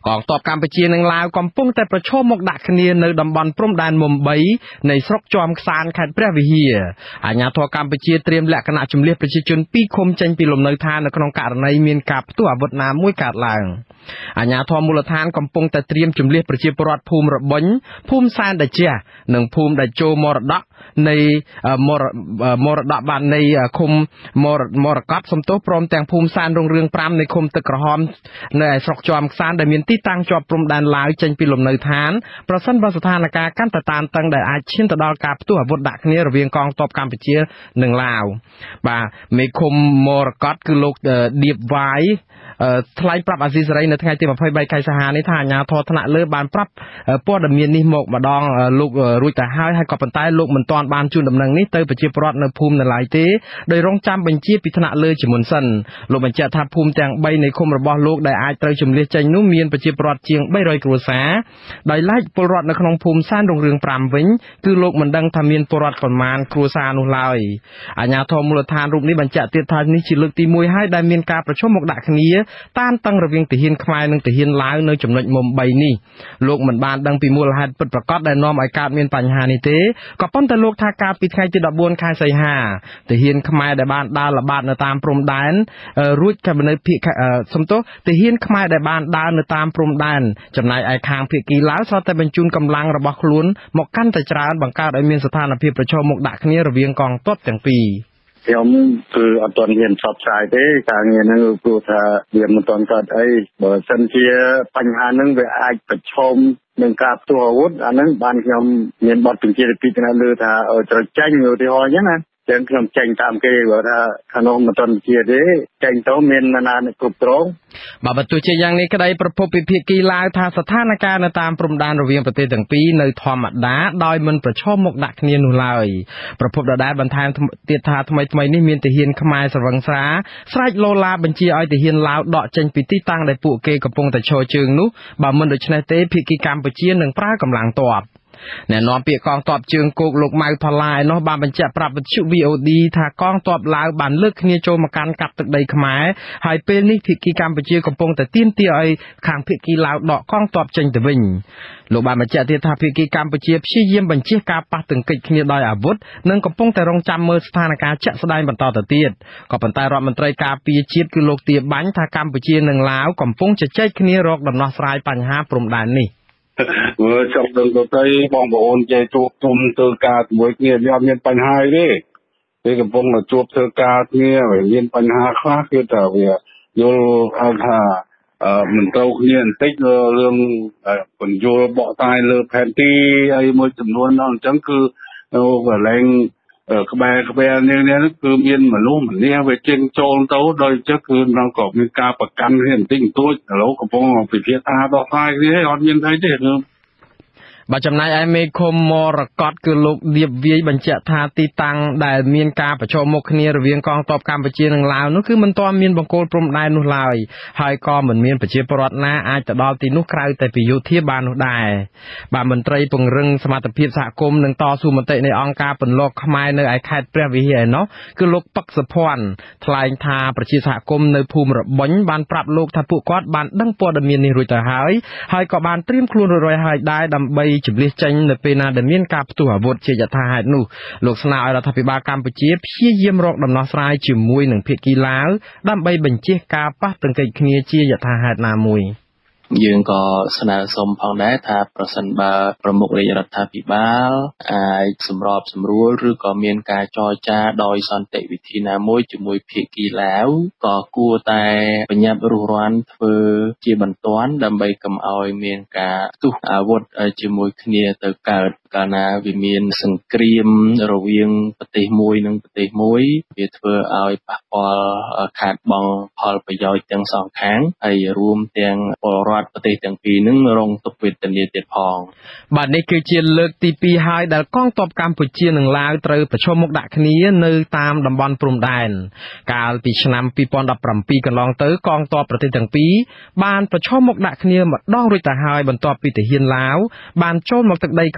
กองตอบการประชีนังลาวกำปงแต่ประชมมกดักเนียในดำบอลพรมแดนมุมใบในสรกจอมซานขัดพระวิเฮียอาญาทอการประชีเตรียมและคณะจุมเลียประชาชนปีคมเจนปีลมในทานในขนมการในเมียนกับตัวบทนามมวยกาดลางอาญาทอมูลทานกำปงแต่เตรียมจุมเลียประชีปรอดภูมิระบญภูมิซานได้เจ้าหนึ่งภูมิได้โจมรดกในมรดกบ้านในคุมมรกัดสมโตพร้อมแต่งภูมิซานโรงเรืองปรามในคุมตะกระหอมในสรกจอมซานได้เมียนที่ตั้งจอบพรมแดนลาวเจนปีลมในทานประสันบสถานการกั้นตะตานตั้งได้อาชินตะดอลกาบตัวบทดักนี้ระเวียงกองตบการปิเชียหนึ่งลาวบ่าในคุมมรกัดคือโลกเดียบไว้ทลายปรับอาศิสไรในทางที่มาพายใบไก่สหาในทางยาทอธนาเลือบานปรับป้อดเมียนนิมกมาดองลูกรุ่ยแต่ให้กอบปันใต้ลูกเหมือนตอนบานจุนดำเนินนี้เตยปจิปรอดในภูมิในหลายเตโดยร้องจำบัญชีพิธนาเลือจิมุนสันลูกบัญชีทับภูมิแจงใบในคุมระบอบลูกได้อาจเตยจุมเลียใจนุ่มเมียนปจิปรอดเจียงใบรอยกรุษาได้ไล่ปรอดในขนมภูมิสั้นโรงเรืองปรามวิญคือลูกเหมือนดังทำเมียนปรอดก่อนมานครูซานุลายอาญาทอมูลทานรูปนี้บัญชีเตียทานนี้จิลึกตีมวยให้ได้เมียนการประชมมกดักนี้ต้านตั้งระเวียงติหินขมายหนึ่งติหินล้าวในจำนวนมุมใบนี้โลกเหมือนบานดังปีมูลหัดปิดประกอบได้น้อมไอการเมียนปัญหานิเตก็ป้อนแต่โลกทากาปิดไข่จิตดับบวนคายใส่หาติหินขมายได้บานดาละบาดในตามพรมแดนรุ่ยแค่ในพิสมโตติหินขมายได้บานดาในตามพรมแดนจำนายไอคางพิกีล้าวซอแต่บรรจุกำลังระบล้วนหมกกั้นแต่จราบังการไอเมียนสถานพิประชมมกดักนี้ระเวียงกองต้นแต่งปีខ្ញុំគឺអត់ទាន់ហ៊ានផ្សព្វផ្សាយទេការងារហ្នឹងព្រោះថាវាមិនទាន់កើតអីបើសិនជាបញ្ហាហ្នឹងវាអាចប្រឈមនឹងការផ្ទុះអាវុធអាហ្នឹងបានខ្ញុំមានបទបញ្ជាពីថ្នាក់លើថាត្រូវចាញ់ឧទាហរណ៍អញ្ចឹងណាចឹងខ្ញុំចេញតាមគេបើថាខាងនោះមិនទាន់ជាទេចេញទៅមានណានគ្រប់គ្រងបើបើទោះជាយ៉ាងនេះក្តីប្រភពវិភាគីឡាវថាស្ថានភាពនៅតាមព្រំដែនរវាងប្រទេសទាំងពីរនៅធម្មតាដោយមិនប្រឈមមុខដាក់គ្នានោះឡើយប្រភពដដែលបន្ថែមទៀតថាថ្មីនេះមានទាហានខ្មែរស្រវឹងស្រាស្រែកលោឡាបញ្ជាឲ្យទាហានឡាវដកចេញពីទីតាំងដែលពួកគេកំពុងតែឈរជើងនោះបើមិនដូច្នេះទេភាគីកម្ពុជានឹងប្រើកម្លាំងទ័ពแน่นอนเปียกองตอบจึงโกกลูกไม้พลายเนาะบางบัญชีปรับวิชุ VOD ถ้ากองตอบลาวบันเลือกเนียโจมาการกัดตึกใดขมายหายเป็นนี่พิกีการบัญชีกำปงแต่ตีนเตียไอขางพิกีลาวดอกกองตอบจึงแต่วิ่งลูกบางบัญชีที่ถ้าพิกีการบัญชีชี้เยี่ยมบัญชีการปัดถึงกิจเนียดอยอาวุธนั่งกำปงแต่รองจำเมื่อสถานการณ์จะแสดงบรรทอแต่เตียดก็ปันตายรอมันตรายการปีชีพคือโลกเตียบัญถ้าการบัญชีหนึ่งลาวกำปงจะใช้เนียรอกดำนอสายปัญหาปรุงด่านนี่ចង់ដឹងទៅបងប្អូនចេះជួបជុំធ្វើការជាមួយគ្នាវាអត់មានបញ្ហាទេពេលកំពុងតែជួបធ្វើការគ្នាមានបញ្ហាខ្លះគឺថាវាយល់ថាមិនត្រូវគ្នាបន្តិចរឿងបញ្យលបកតាយលើផែនទីអីមួយចំនួនហ្នឹងអញ្ចឹងគឺកន្លែងក្បែរនេះគឺមានមនុស្សម្នាវាចេញចូលទៅដោយចឹងគឺនៅក៏មានការប្រកាន់គ្នាបន្តិចបន្តួចឥឡូវកំពុងពិភាក្សាដោះស្រាយគ្នាអត់មានអីទេបើចំណាយឯមេឃុំមរកតគឺលោកដៀបវាយបញ្ជាក់ថាទីតាំងដែលមានការប្រជុំមុខគ្នារវាងកងទ័ពកម្ពុជានិងឡាវនោះគឺមិនទាន់មានបង្គោលព្រំដែននោះឡើយហើយក៏មិនមានប្រជាពលរដ្ឋណាអាចទៅដល់ទីនោះក្រៅតែពីយោធាបាននោះដែរបាទមន្ត្រីពង្រឹងសមត្ថភាពសហគមន៍និងតស៊ូមតិនៃអង្គការពន្លកខ្មែរនៅឯខេត្តព្រះវិហារឯណោះគឺលោកប៉ឹកសុភ័ណ្ឌថ្លែងថាប្រជាសហគមន៍នៅភូមិរបញបានប្រាប់លោកថាពួកគាត់បានដឹងព័ត៌មាននេះរួចទៅហើយក៏បានត្រៀមខ្លួនរួចហើយដែរដើម្បីជម្លៀសចេញនៅពេលណាដែលមានការផ្ទុះអាវុធជាយថាហេតុនោះលោកស្នើឲ្យរដ្ឋាភិបាលកម្ពុជាព្យាយាមរកដំណោះស្រាយជាមួយនឹងភាគីឡាវដើម្បីបញ្ជៀសការប៉ះទង្គិចគ្នាជាយថាហេតុណាមួយយើងក៏ស្នើសុំផងដែរថាប្រសិនបើប្រមុខរាជរដ្ឋាភិបាលអាចសម្របសម្រួលឬក៏មានការចរចាដោយសន្តិវិធីណាមួយជាមួយភាគីឡាវក៏គួរតែបញ្ញត្តិរុះរាន់ធ្វើជាបន្ទាន់ដើម្បីកុំឲ្យមានការផ្ទុះអាវុធជាមួយគ្នាទៅកើតកាលណាវាមានសង្គ្រាមរវាងប្រទេសមួយនិងប្រទេសមួយវាធ្វើឲ្យប៉ះពាល់ខាតបង់ផលប្រយោជន៍ទាំងសងខាងហើយរួមទាំងពលរដ្ឋប្រទេសទាំងពីរនឹងរងទុក្ខវេទនាទៀតផងបាទនេះគឺជាលើកទី2ហើយដែលកងទ័ពកម្ពុជានិងឡាវត្រូវប្រឈមមុខដាក់គ្នានៅតាមតំបន់ព្រំដែនកាលពីឆ្នាំ2017កន្លងទៅកងទ័ពប្រទេសទាំងពីរបានប្រឈមមុខដាក់គ្នាម្ដងរួចទៅហើយបន្ទាប់ពីទាហានឡាវបានចូលមកទឹកដីខ្មែរនៅ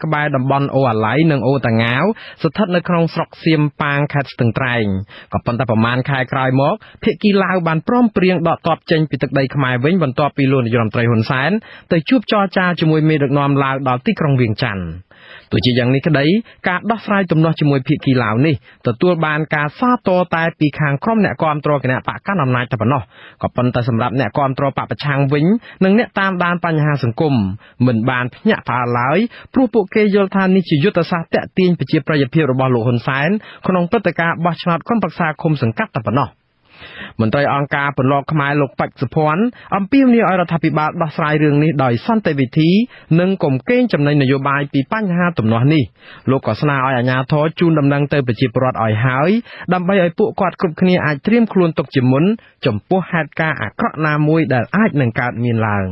ក្បែរតំបន់អូអាឡៃនិងអូតាងាវស្ថិតនៅក្នុងស្រុកសៀមប៉ាងខេត្តស្ទឹងត្រែងក៏ប៉ុន្តែប្រមាណខែក្រោយមកភាគីឡាវបានព្រមព្រៀងដកទ័ពចេញពីទឹកដីខ្មែរវិញបន្ទាប់ពីលោកនាយរដ្ឋមន្ត្រីហ៊ុនសែនទៅជួបចរចាជាមួយមេដឹកនាំឡាវដល់ទីក្រុងវៀងច័ន្ទទោះជាយ៉ាងនេះក្តីការដោះស្រាយទំនាស់ជាមួយភាគីឡាវនេះទទួលបានការសាទរតែពីខាងក្រុមអ្នកគាំទ្រគណៈបកកណ្ដាលអំណាចតែប៉ុណ្ណោះក៏ប៉ុន្តែសម្រាប់អ្នកគាំទ្របកប្រឆាំងវិញនិងអ្នកតាមដានបញ្ហាសង្គមមិនបានភ្ញាក់ផ្អើលឡើយព្រោះពួកគេយល់ថានេះជាយុទ្ធសាស្ត្រតាក់ទាញប្រជាប្រិយភាពរបស់លោកហ៊ុនសែនក្នុងព្រឹត្តិការណ៍បោះឆ្នោតក្រុមប្រឹក្សាឃុំសង្កាត់តែប៉ុណ្ណោះមន្ត្រីអង្គការពលរដ្ឋខ្មែរលោកបច្ចសុភ័ណ្ឌអំពាវនាវឲ្យរដ្ឋាភិបាលដោះស្រាយរឿងនេះដោយសន្តិវិធីនិងកុំកេងចំណេញនយោបាយពីបញ្ហាទំនាស់នេះលោកក៏ស្នើឲ្យអាជ្ញាធរជូនដំណឹងទៅប្រជាពលរដ្ឋឲ្យហើយដើម្បីឲ្យពួកគាត់គ្រប់គ្នាអាចត្រៀមខ្លួនទុកជាមុនចំពោះហេតុការណ៍អាក្រក់ណាមួយដែលអាចនឹងកើតមានឡើង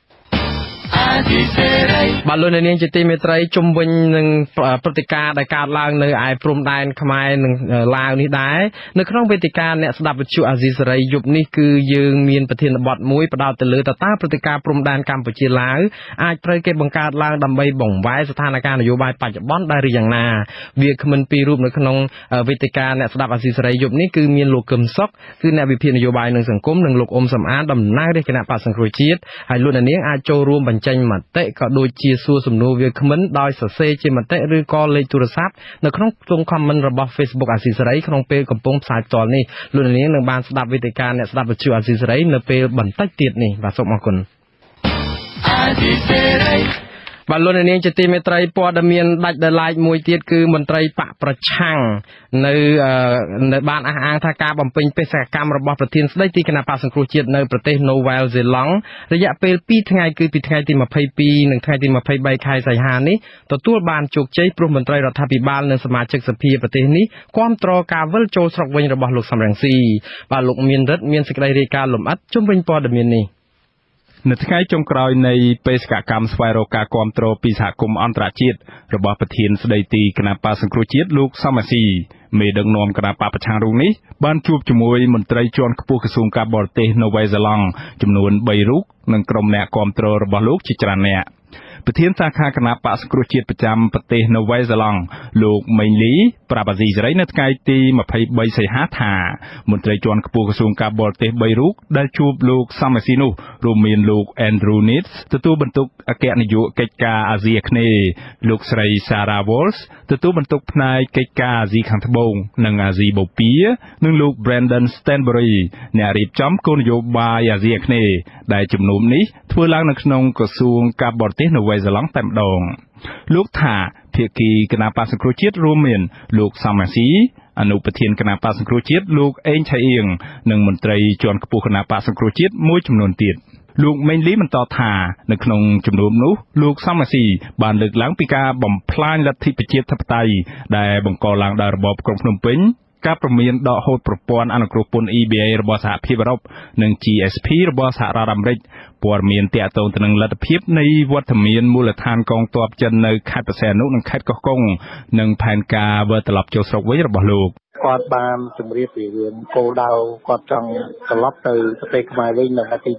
បាទលោកនាងជាទីមេត្រីជុំវិញនឹងព្រឹត្តិការណ៍ដែលកើតឡើងនៅឯព្រំដែនខ្មែរនិងឡាវនេះដែរនៅក្នុងវេទិកាអ្នកស្ដាប់វិទ្យុអាស៊ីសេរីយប់នេះគឺយើងមានប្រធានបទមួយផ្ដោតទៅលើតើព្រឹត្តិការណ៍ព្រំដែនកម្ពុជាឡាវអាចត្រូវគេបង្កើតឡើងដើម្បីបង្វែរស្ថានភាពនយោបាយបច្ចុប្បន្នដែរឬយ៉ាងណាវាគ្មិនពីររូបនៅក្នុងវេទិកាអ្នកស្ដាប់អាស៊ីសេរីយប់នេះគឺមានលោកកឹមសុខគឺអ្នកវិភាគនយោបាយនិងសង្គមនិងលោកអ៊ុំសំអានតំណាងរាជគណៈបក្សសង្គ្រោះជាតិហើយលោកនាងអាចចូលរួមបញ្ចេញមតិក៏ដូចជាសួរសំណួរវាគ្មិនដោយសរសេរជាមតិឬក៏លេខទូរស័ព្ទនៅក្នុងខ្ទង់ comment របស់ Facebook អាស៊ីសេរីក្នុងពេលកំពុងផ្សាយផ្ទាល់នេះលោកនាងនឹងបានស្ដាប់វេទិកាអ្នកស្ដាប់វិទ្យុអាស៊ីសេរីនៅពេលបន្តិចទៀតនេះបាទសូមអរគុណអាស៊ីសេរីបាទលោកនាងជាទីមេត្រីព័ត៌មានដាច់ដោយឡែកមួយទៀតគឺមន្ត្រីបកប្រឆាំងនៅបានអះអាងថាការបំពេញបេសកកម្មរបស់ប្រធានស្ដីទីគណៈបក្សសង្គ្រោះជាតិនៅប្រទេសនូវែលសេឡង់រយៈពេល2ថ្ងៃគឺពីថ្ងៃទី22និងថ្ងៃទី23ខែសីហានេះទទួលបានជោគជ័យព្រោះមន្ត្រីរដ្ឋាភិបាលនិងសមាជិកសភាប្រទេសនេះគាំទ្រការវិលចូលស្រុកវិញរបស់លោកសំរងស៊ីបាទលោកមានរិទ្ធមានសេចក្តីរាយការណ៍លម្អិតជុំវិញព័ត៌មាននេះនៅថ្ងៃចុងក្រោយនៃបេសកកម្មស្វែងរកការគាំទ្រពីសហគមន៍អន្តរជាតិរបស់ប្រធានស្ដីទីគណៈបក្សសង្គ្រោះជាតិលោកសំរងស៊ីមេដឹកនាំគណៈបកប្រឆាំងរូបនេះបានជួបជាមួយមន្ត្រីជាន់ខ្ពស់ក្រសួងការបរទេសនៅវ៉េសេឡង់ចំនួន3រូបនិងក្រុមអ្នកគាំទ្ររបស់លោកជាច្រើនអ្នកប្រធានសាខាគណៈបក្សសង្គ្រោះជាតិប្រចាំប្រទេសនៅវ៉េសេឡង់លោកមេងលីប្រាប់អាស៊ីសេរីនៅថ្ងៃទី23សីហាថាមន្ត្រីជាន់ខ្ពស់ក្រសួងការបរទេស3រូបដែលជួបលោកសំរងស៊ីនោះរួមមានលោក Andrew Nitz ទទួលបន្ទុកអគ្គនាយកកិច្ចការអាស៊ីអាគ្នេយ៍លោកស្រី Sarah Walsh ទទួលបន្ទុកផ្នែកកិច្ចការអាស៊ីខាងត្បូងនិងអាស៊ីបូព៌ានិងលោក Brandon Stanbury អ្នករៀបចំគោលនយោបាយអាស៊ីអាគ្នេយ៍ដែលជំនុំនេះធ្វើឡើងនៅក្នុងក្រសួងការបរទេសនៅវ៉េសេឡង់តែម្ដងលោកថាភាគីគណៈបក្សសង្គ្រោះជាតិរួមមានលោកសំរងស៊ីអនុប្រធានគណៈបក្សសង្គ្រោះជាតិលោកអេងឆៃអៀងនិងមន្ត្រីជាន់ខ្ពស់គណៈបក្សសង្គ្រោះជាតិមួយចំនួនទៀតលោកមេងលីបន្តថានៅក្នុងជំនុំនោះលោកសំរងស៊ីបានលើកឡើងពីការបំផ្លាញលទ្ធិប្រជាធិបតេយ្យដែលបង្កឡើងដោយរបបក្រុងភ្នំពេញការព្រមានដកហូតប្រព័ន្ធអនុគ្រោះពន្ធ EBA របស់សហភាពអឺរ៉ុបនិង GSP របស់សហរដ្ឋអាមេរិកព័ត៌មានទាក់ទងទៅនឹងលទ្ធភាពនៃវត្តមានមូលដ្ឋានកងទ័ពចិននៅខេត្តបរសៃអនុនិងខេត្តកោះកុងនិងផែនការវិលត្រឡប់ចូលស្រុកវិញរបស់លោកគាត់បានជម្រាបពីរឿងគោលដៅគាត់ចង់ត្រឡប់ទៅប្រទេសខ្មែរវិញនៅថ្ងៃទី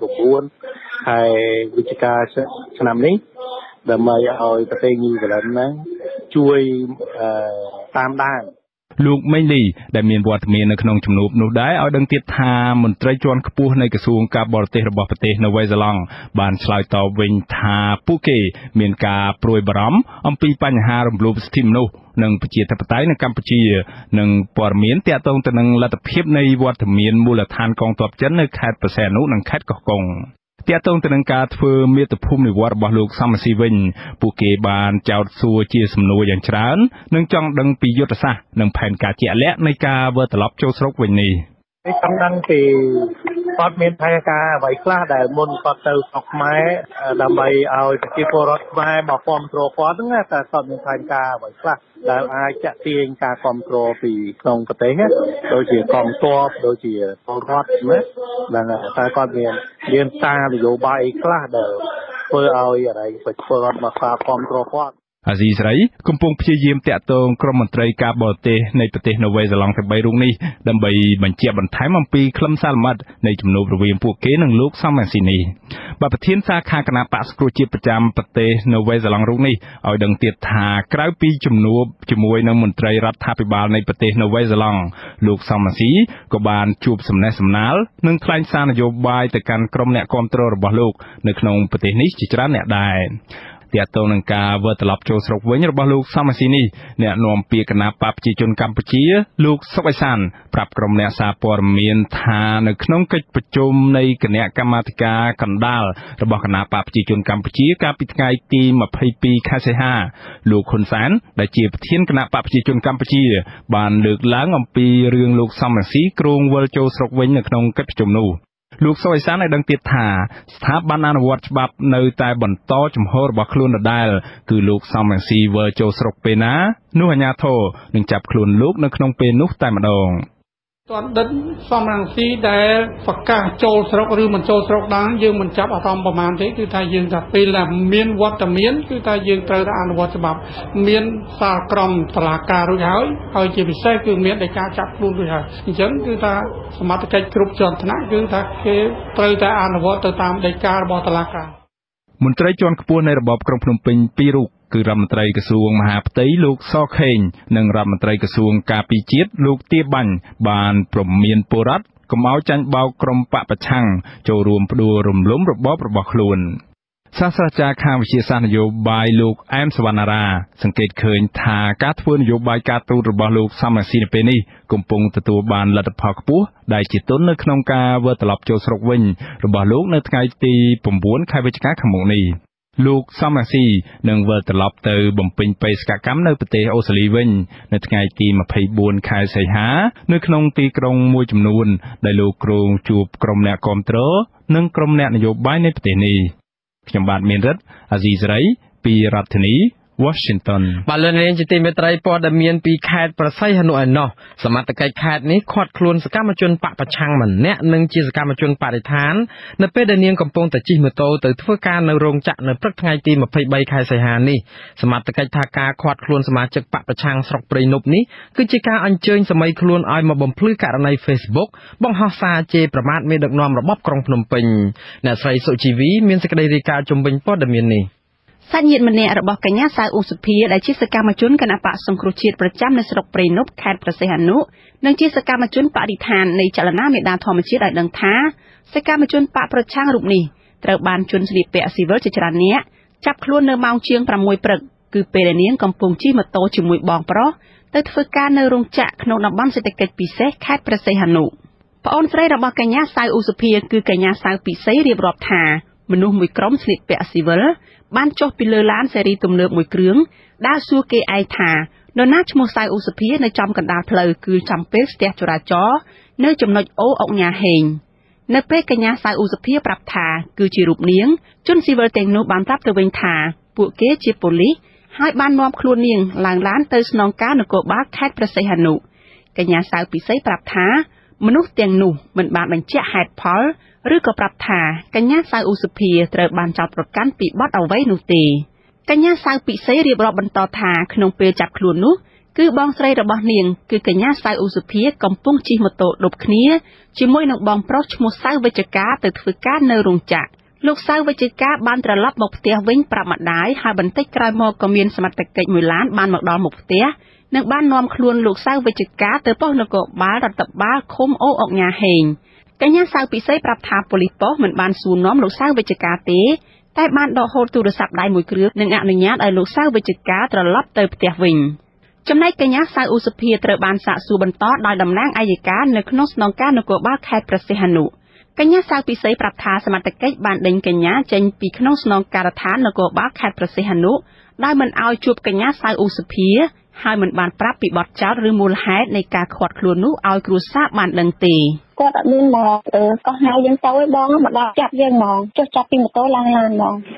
9ខែវិច្ឆិកាឆ្នាំនេះដើម្បីឲ្យប្រទេសញូហ្សេឡង់ហ្នឹងជួយតាមដានលោកមេងលីដែលមានវត្តមាននៅក្នុងជំនួបនោះដែរឲ្យដឹងទៀតថាមន្ត្រីជាន់ខ្ពស់នៃក្រសួងការបរទេសរបស់ប្រទេសនៅវ៉េសេឡង់បានឆ្លើយតបវិញថាពួកគេមានការព្រួយបារម្ភអំពីបញ្ហារំលោភសិទ្ធិមនុស្សនិងប្រជាធិបតេយ្យនៅកម្ពុជានិងព័ត៌មានទាក់ទងទៅនឹងលទ្ធភាពនៃវត្តមានមូលដ្ឋានកងទ័ពចិននៅខេត្តបរសៃអនុនិងខេត្តកោះកុងទាក់ទងទៅនឹងការធ្វើមាតុភូមិនិវត្តន៍របស់លោកសំរងស៊ីវិញពួកគេបានចោទសួរជាសំណួរយ៉ាងច្រើននិងចង់ដឹងពីយុទ្ធសាស្ត្រនិងផែនការជាក់លាក់នៃការវិលត្រឡប់ចូលស្រុកវិញនេះចង់ដឹងពីគាត់មានផែនការអ្វីខ្លះដែលមុនគាត់ទៅស្រុកខ្មែរដើម្បីឲ្យប្រជាពលរដ្ឋខ្មែរមកគាំទ្រគាត់ហ្នឹងតែគាត់មានផែនការអ្វីខ្លះដែលអាចចាក់ទាញការគាំទ្រពីក្នុងប្រទេសដូចជាកងទ័ពដូចជាពលរដ្ឋណាដែលតែគាត់មានសារនយោបាយខ្លះដែលធ្វើឲ្យប្រជាពលរដ្ឋមកគាំទ្រគាត់អាស៊ីសេរីកំពុងព្យាយាមតាក់ទងក្រុមមន្ត្រីការបរទេសនៃប្រទេសនូវែលសេឡង់ទាំង3រូបនេះដើម្បីបញ្ជាក់បន្ថែមអំពីខ្លឹមសារល្មិតនៃជំនួបរវាងពួកគេនិងលោកសំរងស៊ីនេះបាទប្រធានសាខាគណៈបក្សសង្គ្រោះជាតិប្រចាំប្រទេសនូវែលសេឡង់រូបនេះឲ្យដឹងទៀតថាក្រៅពីជំនួបជាមួយនឹងមន្ត្រីរដ្ឋាភិបាលនៃប្រទេសនូវែលសេឡង់លោកសំរងស៊ីក៏បានជួបសំណេះសំណាលនិងថ្លែងសារនយោបាយទៅកាន់ក្រុមអ្នកគាំទ្ររបស់លោកនៅក្នុងប្រទេសនេះជាច្រើនអ្នកដែរទាក់ទងនឹងការវិលត្រឡប់ចូលស្រុកវិញរបស់លោកសំរងស៊ីនេះអ្នកនាំពាក្យគណៈបកប្រជាជនកម្ពុជាលោកសុកអេសានប្រាប់ក្រុមអ្នកសារព័ត៌មានថានៅក្នុងកិច្ចប្រជុំនៃគណៈកម្មាធិការកណ្ដាលរបស់គណៈបកប្រជាជនកម្ពុជាកាលពីថ្ងៃទី22ខែសីហាលោកហ៊ុនសែនដែលជាប្រធានគណៈបកប្រជាជនកម្ពុជាបានលើកឡើងអំពីរឿងលោកសំរងស៊ីគ្រោងវិលចូលស្រុកវិញនៅក្នុងកិច្ចប្រជុំនោះលោកសុកអេសានឲ្យដឹងទៀតថាស្ថាប័នអនុវត្តច្បាប់នៅតែបន្តជំហររបស់ខ្លួនដដែលគឺលោកសំរងស៊ីវិលចូលស្រុកពេលណានោះអាជ្ញាធរនឹងចាប់ខ្លួនលោកនៅក្នុងពេលនោះតែម្ដងទាន់ដិនសំរងស៊ីដែលប្រកាសចូលស្រុកឬមិនចូលស្រុកដែរយើងមិនចាប់អារម្មណ៍ប្រមាណទេគឺថាយើងថាពេលដែលមានវត្តមានគឺថាយើងត្រូវតែអនុវត្តច្បាប់មានសាលក្រមតុលាការរួចហើយជាពិសេសគឺមានដីកាចាប់ខ្លួនរួចហើយអញ្ចឹងគឺថាសមត្ថកិច្ចគ្រប់ជាន់ថ្នាក់គឺថាគេត្រូវតែអនុវត្តទៅតាមដីការបស់តុលាការមន្ត្រីជាន់ខ្ពស់នៃរបបក្រុងភ្នំពេញ2រូបគឺរដ្ឋមន្ត្រីក្រសួងមហាផ្ទៃលោកសខេងនិងរដ្ឋមន្ត្រីក្រសួងការពារជាតិលោកទាបាញ់បានព្រមានពលរដ្ឋកុំឲ្យចាញ់បោកក្រុមបកប្រឆាំងចូលរួមផ្ដួលរំលំរបបរបស់ខ្លួនសាស្ត្រាចារ្យខាងវិទ្យាសាស្ត្រនយោបាយលោកអែមសវណ្ណារាសង្កេតឃើញថាការធ្វើនយោបាយការទូតរបស់លោកសំរងស៊ីនៅពេលនេះកំពុងទទួលបានលទ្ធផលខ្ពស់ដែលជាទុននៅក្នុងការវិលត្រឡប់ចូលស្រុកវិញរបស់លោកនៅថ្ងៃទី9ខែវិច្ឆិកាខាងមុខនេះលោកសំរងស៊ីនឹងវិលត្រឡប់ទៅបំពេញបេសកកម្មនៅប្រទេសអូស្ត្រាលីវិញនៅថ្ងៃទី24ខែសីហានៅក្នុងទីក្រុងមួយចំនួនដែលលោកគ្រោងជួបក្រុមអ្នកគាំទ្រនិងក្រុមអ្នកនយោបាយនៃប្រទេសនេះខ្ញុំបាទមានរិទ្ធអាស៊ីសេរីពីរដ្ឋធានី Washington បាទលោកនាងជាទីមេត្រីព័ត៌មានពីខេត្តប្រស័យហនុឯណោះសមត្ថកិច្ចខេត្តនេះឃាត់ខ្លួនសកម្មជនបកប្រឆាំងម្នាក់និងជាសកម្មជនបរិស្ថាននៅពេលដែលនាងកំពុងតែជិះម៉ូតូទៅធ្វើការនៅរោងចក្រនៅព្រឹកថ្ងៃទី23ខែសីហានេះសមត្ថកិច្ចថាការឃាត់ខ្លួនសមាជិកបកប្រឆាំងស្រុកព្រៃនប់នេះគឺជាការអញ្ជើញសម័យខ្លួនឲ្យមកបំភ្លឺករណី Facebook បង្ហោះសារជេរប្រមាថមេដឹកនាំរបបក្រុងភ្នំពេញអ្នកស្រីសុជីវីមានសេចក្តីរាយការណ៍ជំវិញព័ត៌មាននេះសាច់ញាតិម្នាក់របស់កញ្ញាសៅអ៊ូសុភាដែលជាសកម្មជនគណបកសង្គ្រោះជាតិប្រចាំនៅស្រុកព្រៃនប់ខេត្តប្រស័យហនុនិងជាសកម្មជនបរិស្ថាននៃចលនាមេដាធម្មជាតិឲ្យដឹងថាសកម្មជនបកប្រឆាំងរូបនេះត្រូវបានជនស្លៀកពាក់ស៊ីវិលជាច្រើននាក់ចាប់ខ្លួននៅម៉ោងជាង6ព្រឹកគឺពេលដែលនាងកំពុងជិះម៉ូតូជាមួយបងប្រុសទៅធ្វើការនៅរោងចក្រក្នុងតំបន់សេដ្ឋកិច្ចពិសេសខេត្តប្រស័យហនុប្អូនស្រីរបស់កញ្ញាសៅអ៊ូសុភាគឺកញ្ញាសៅពិសីរៀបរាប់ថាមនុស្សមួយក្រុមស្លៀកពាក់ស៊ីវិលបានចុះពីលើឡានស៊េរីទំនើបមួយគ្រឿងដើរសួរគេឯងថានរណាឈ្មោះសៅអ៊ូសុភានៅចំកណ្ដាលផ្លូវគឺចំពេលស្ទះចរាចរណ៍នៅចំណុចអូអុកញ៉ាហេងនៅពេលកញ្ញាសៅអ៊ូសុភាប្រាប់ថាគឺជារូបនាងជនស៊ីវិលទាំងនោះបានប្រាប់ទៅវិញថាពួកគេជាប៉ូលីសហើយបាននាំខ្លួននាងឡើងឡានទៅស្នងការនគរបាលខេត្តប្រស័យហនុកញ្ញាសៅពិសីប្រាប់ថាមនុស្សទាំងនោះមិនបានបញ្ជាក់ហេតុផលឬក៏ប្រាប់ថាកញ្ញាសៅអ៊ូសុភាត្រូវបានចោទប្រកាន់ពីបទអ្វីនោះទេកញ្ញាសៅពិសីរៀបរាប់បន្តថាក្នុងពេលចាប់ខ្លួននោះគឺបងស្រីរបស់នាងគឺកញ្ញាសៅអ៊ូសុភាកំពុងជិះម៉ូតូដប់គ្នាជាមួយនឹងបងប្រុសឈ្មោះសៅវិជ្ជការទៅធ្វើការនៅរោងចក្រលោកសៅវិជ្ជការបានត្រឡប់មកផ្ទះវិញប្រាប់ម្ដាយហើយបន្តិចក្រោយមកក៏មានសមត្ថកិច្ចមួយឡានបានមកដល់មុខផ្ទះនិងបាននាំខ្លួនលោកសៅវិជ្ជការទៅប៉ុស្តិ៍នគរបាលរដ្ឋបាលឃុំអូអុកញ៉ាហេងកញ្ញាសៅពិសីប្រាប់ថាប៉ូលីសប៉ុស្តិ៍មិនបានសួរនាំលោកសៅវិជ្ជការទេតែបានដកហូតទូរស័ព្ទដៃមួយគ្រឿងនិងអនុញ្ញាតឲ្យលោកសៅវិជ្ជការត្រឡប់ទៅផ្ទះវិញចំណែកកញ្ញាសៅអ៊ូសុភាត្រូវបានសាកសួរបន្តដោយតំណាងអัยការនៅក្នុងស្នងការនគរបាលខេត្តប្រស័យហនុកញ្ញាសៅពិសីប្រាប់ថាសមត្ថកិច្ចបានដេញកញ្ញាចេញពីក្នុងស្នងការដ្ឋាននគរបាលខេត្តប្រស័យហនុដោយមិនឲ្យជួបកញ្ញាសៅអ៊ូសុភាហើយមិនបានប្រាប់ពីបទចោទឬមូលហេតុនៃការឃាត់ខ្លួននោះឲ្យគ្រួសារបានដឹងទេគាត់អត់មានមកក៏ហៅយើងទៅឲ្យបងមកដល់ចាប់យើងហ្មងចុះចាប់ពីម៉ូតូឡើងឡានហ្មង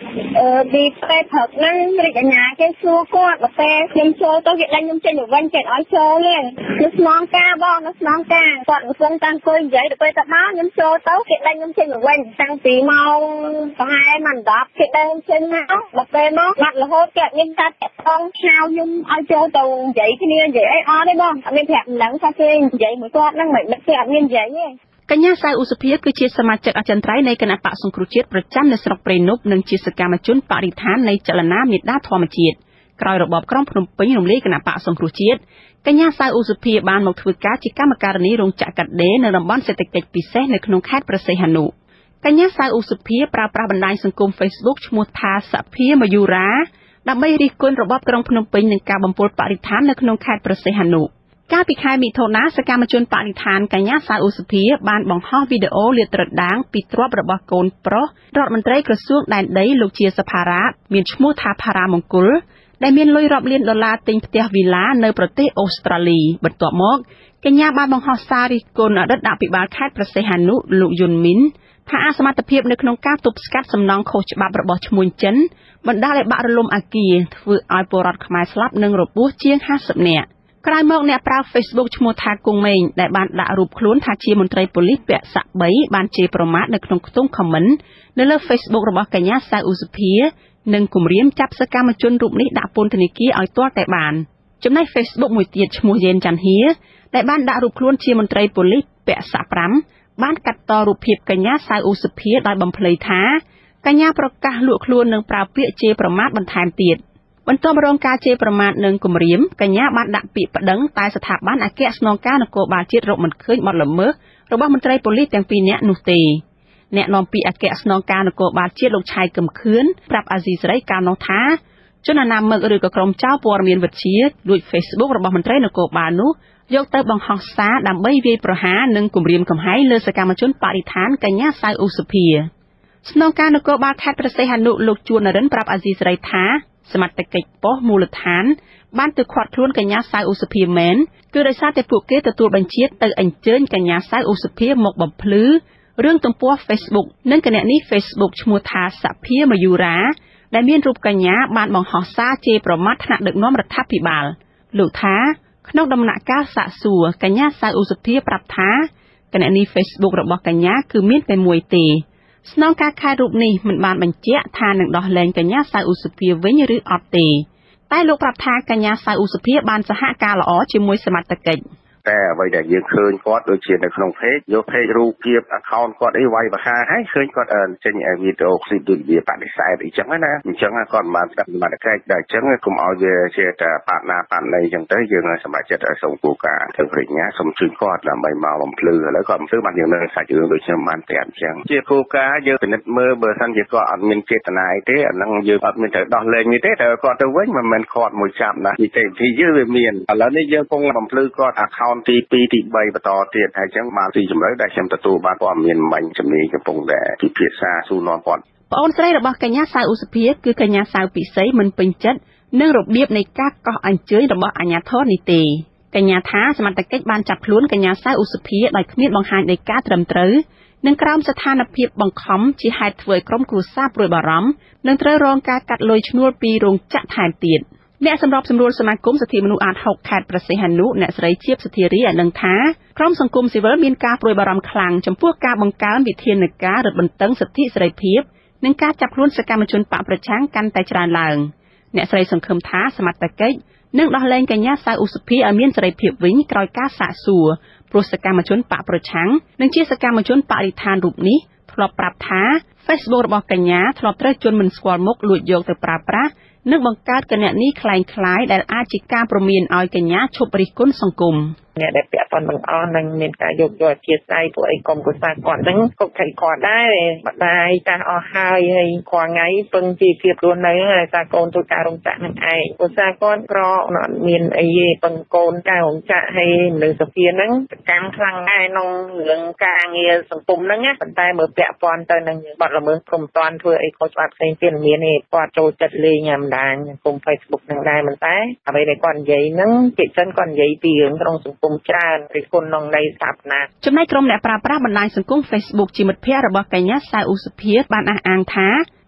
ពីពេលព្រឹកហ្នឹងរាជអាជ្ញាគេសួរគាត់បើពេលខ្ញុំចូលទៅគេដាក់ខ្ញុំចេញទៅវិញគេឲ្យចូលទេនៅស្នងការបងនៅស្នងការគាត់កំពុងតែអង្គុយនិយាយទៅពេលទៅមកខ្ញុំចូលទៅគេដាក់ខ្ញុំចេញទៅវិញតាំងពីម៉ោងប្រហែលម៉ោង10គេដាក់ខ្ញុំចេញមកបើពេលមកបាត់រហូតគេមានការតាក់ទងឆាវខ្ញុំឲ្យចូលទៅនិយាយគ្នានិយាយអីអត់ទេបងអត់មានប្រាប់ម្លឹងថាគេនិយាយមួយគាត់ហ្នឹងមិនគេអត់មាននិយាយទេកញ្ញាសៅឧសភាគឺជាសមាជិកអចិន្ត្រៃយ៍នៃគណៈបកសង្គ្រោះជាតិប្រចាំនៅស្រុកព្រៃនប់និងជាសកម្មជនបរិស្ថាននៃចលនាមេដាធម្មជាតិក្រោយរបបក្រុងភ្នំពេញរំលាយគណៈបកសង្គ្រោះជាតិកញ្ញាសៅឧសភាបានមកធ្វើការជាកម្មការិនីរោងចក្រកាត់ដេរនៅតំបន់សេដ្ឋកិច្ចពិសេសនៅក្នុងខេត្តព្រះសីហនុកញ្ញាសៅឧសភាប្រើប្រាស់បណ្ដាញសង្គម Facebook ឈ្មោះថាសភាមយុរាដើម្បីរិះគន់របបក្រុងភ្នំពេញនិងការបំពុលបរិស្ថាននៅក្នុងខេត្តព្រះសីហនុកាលពីខែមិថុនាសកម្មជនបរិស្ថានកញ្ញាសៅឧសភាបានបង្ហោះវីដេអូលាតត្រដាងពីទ្រព្យរបស់កូនប្រុសរដ្ឋមន្ត្រីក្រសួងដែនដីលោកជាសភារ៉ាមានឈ្មោះថាផារ៉ាមង្គលដែលមានលុយរាប់លានដុល្លារទិញផ្ទះវីឡានៅប្រទេសអូស្ត្រាលីបន្ទាប់មកកញ្ញាបានបង្ហោះសាររិះគន់អតីតអភិបាលខេត្តព្រះសីហនុលោកយុនមីនថាអសមត្ថភាពនៅក្នុងការទប់ស្កាត់សំណង់ខុសច្បាប់របស់ឈ្មួញចិនបណ្ដាលឲ្យបាក់រលំអគារធ្វើឲ្យពលរដ្ឋខ្មែរស្លាប់និងរបួសជាង50នាក់ក្រោយមកអ្នកប្រើ Facebook ឈ្មោះថាគង់ម៉េងដែលបានដាក់រូបខ្លួនថាជាមន្ត្រីប៉ូលីសពាក់សាក់3បានជេរប្រមាថនៅក្នុងខ្ទង់ comment នៅលើ Facebook របស់កញ្ញាសៅឧសភានិងគំរាមចាប់សកម្មជនរូបនេះដាក់ពន្ធនាគារឲ្យទាល់តែបានចំណែក Facebook មួយទៀតឈ្មោះយេនច័ន្ទហៀដែលបានដាក់រូបខ្លួនជាមន្ត្រីប៉ូលីសពាក់សាក់5បានកាត់តរូបភាពកញ្ញាសៅឧសភាដោយបំភ្លៃថាកញ្ញាប្រកាសលក់ខ្លួននិងប្រើពាក្យជេរប្រមាថបន្ថែមទៀតបន្ទាប់រងការជេរប្រមាថនិងគំរាមកញ្ញាបានដាក់ពាក្យប្តឹងតែស្ថាប័នអគ្គស្នងការនគរបាលជាតិរកមិនឃើញបទល្មើសរបស់មន្ត្រីប៉ូលីសទាំងពីរនាក់នោះទេអ្នកនាំពាក្យអគ្គស្នងការនគរបាលជាតិលោកឆៃកឹមខឿនប្រាប់អាស៊ីសេរីកាលនោះថាជនអនាមិកឬក៏ក្រុមចោរព័ត៌មានវិទ្យាលួច Facebook របស់មន្ត្រីនគរបាលនោះយកទៅបង្ហោះសារដើម្បីវាយប្រហារនិងគំរាមកំហែងលើសកម្មជនបរិស្ថានកញ្ញាសៅឧសភាស្នងការនគរបាលខេត្តព្រះសីហនុលោកជួននរិនប្រាប់អាស៊ីសេរីថាសមត្ថកិច្ចប៉ុស្តិ៍មូលដ្ឋានបានទៅឃាត់ខ្លួនកញ្ញាសៅឧសភាមែនគឺដោយសារតែពួកគេទទួលបញ្ជាទៅអញ្ជើញកញ្ញាសៅឧសភាមកបំភ្លឺរឿងទំព័រ Facebook និងគណនី Facebook ឈ្មោះថាសភាមយុរាដែលមានរូបកញ្ញាបានបង្ហោះសារជេរប្រមាថថ្នាក់ដឹកនាំរដ្ឋាភិបាលលោកថាក្នុងដំណាក់កាលសាកសួរកញ្ញាសៅឧសភាប្រាប់ថាគណនី Facebook របស់កញ្ញាគឺមានតែមួយទេស្នងការខេត្តរូបនេះមិនបានបញ្ជាក់ថានឹងដោះលែងកញ្ញាសៅឧសភាវិញឬអត់ទេតែលោកប្រាប់ថាកញ្ញាសៅឧសភាបានសហការល្អជាមួយសមត្ថកិច្ចតែអ្វីដែលយើងឃើញគាត់ដូចជានៅក្នុង page យក page រូបភាព account គាត់អីវាយបហាហើយឃើញគាត់ចេញវីដេអូ clip ដូចវាបដិសេធអីចឹងណាអញ្ចឹងគាត់មិនបានស្ដាប់សមត្ថកិច្ចតែអញ្ចឹងកុំឲ្យវាជាតែបាត់ណាបាត់ណីអញ្ចឹងទៅយើងសមាជិកសូមគោលការណ៍ធ្វើប្រញ្ញាសូមជួយគាត់ដើម្បីមកបំភ្លឺឥឡូវគាត់បំភ្លឺបានយើងនៅសាច់រឿងដូចខ្ញុំបានប្រាប់អញ្ចឹងជាគោលការណ៍យើងពិនិត្យមើលបើសិនជាគាត់អត់មានចេតនាអីទេអាហ្នឹងយើងអត់មានត្រូវដោះលែងទេតែគាត់ទៅវិញមិនមែនគាត់មួយចាប់ណានីតិវិធីយើងវាមានឥឡូវនេះយើងកំពុងបំភ្លឺគាត់ account ទី2 ទី3បន្តទៀតហើយអញ្ចឹងបានទីជម្រៅដែលខ្ញុំទទួលបានព័ត៌មានមិញជំនាញកំពុងតែពិភាក្សាសួរនាំគាត់ប្អូនស្រីរបស់កញ្ញាសៅឧសភាគឺកញ្ញាសៅពិសីមិនពេញចិត្តនឹងរបៀបនៃការកោះអញ្ជើញរបស់អាជ្ញាធរនេះទេកញ្ញាថាសមត្ថកិច្ចបានចាប់ខ្លួនកញ្ញាសៅឧសភាដោយគ្មានបង្ហាញនៃការត្រឹមត្រូវនិងក្រោមស្ថានភាពបង្ខំជាហេតុធ្វើឲ្យក្រុមគ្រួសារព្រួយបារម្ភនិងត្រូវរងការកាត់លុយឈ្នួលពីរោងចក្រថែមទៀតអ្នកសម្របសម្រួលសមាគមសិទ្ធិមនុស្សអាត6ខេត្តព្រះសីហនុអ្នកស្រីជាបសុធារីឲ្យដឹងថាក្រុមសង្គមស៊ីវិលមានការព្រួយបារម្ភខ្លាំងចំពោះការបង្កើនវិធានការរឹតបន្តឹងសិទ្ធិសេរីភាពនិងការចាប់ខ្លួនសកម្មជនបកប្រឆាំងកាន់តែច្រើនឡើងអ្នកស្រីសង្ឃឹមថាសមត្ថកិច្ចនឹងដោះលែងកញ្ញាសៅឧសភាឲ្យមានសេរីភាពវិញក្រោយការសាកសួរព្រោះសកម្មជនបកប្រឆាំងនិងជាសកម្មជនបរិស្ថានរូបនេះធ្លាប់ប្រាប់ថា Facebook របស់កញ្ញាធ្លាប់ត្រូវជនមិនស្គាល់មុខលួចយកទៅប្រើប្រាស់និងបង្កើតគណនីคล้ายៗដែលអាចជាការព្រមានឲ្យកញ្ញាឈប់រិះគន់សង្គមអ្នកដែលពាក់ព័ន្ធទាំងអស់នឹងមានការយកយកអធិស្ឋានពួកអីកុំកសាគាត់ហ្នឹងគុកថៃគាត់ដែរបដាយចាស់អស់ហើយគាត់ថ្ងៃពឹងជីវភាពខ្លួននៅហើយតាកូនធ្វើការរោងចក្រនឹងឯងកសាគាត់ក្រអត់មានអីទេពឹងកូនការរោងចក្រហើយមនុស្សសភាហ្នឹងកម្មខ្លាំងដែរក្នុងរឿងការងារសង្គមហ្នឹងប៉ុន្តែមើលពាក់ព័ន្ធទៅនឹងបាត់ល្មើសព្រមតាន់ធ្វើអីខុសច្បាប់ផ្សេងទៀតមានទេគាត់ចូលចិត្តលេងបណ្ដាញសង្គម Facebook ហ្នឹងដែរមិនតែអ្វីដែលគាត់និយាយហ្នឹងជាចិនគាត់និយាយពីរឿងក្នុងសង្គមច្រើនរិះគន់ក្នុងនៃស្ថាបនាចំណែកក្រុមអ្នកប្រើប្រាស់បណ្ដាញសង្គម Facebook ជាមិត្តភ័ក្តិរបស់កញ្ញាសៅឧសភាបានអះអាងថា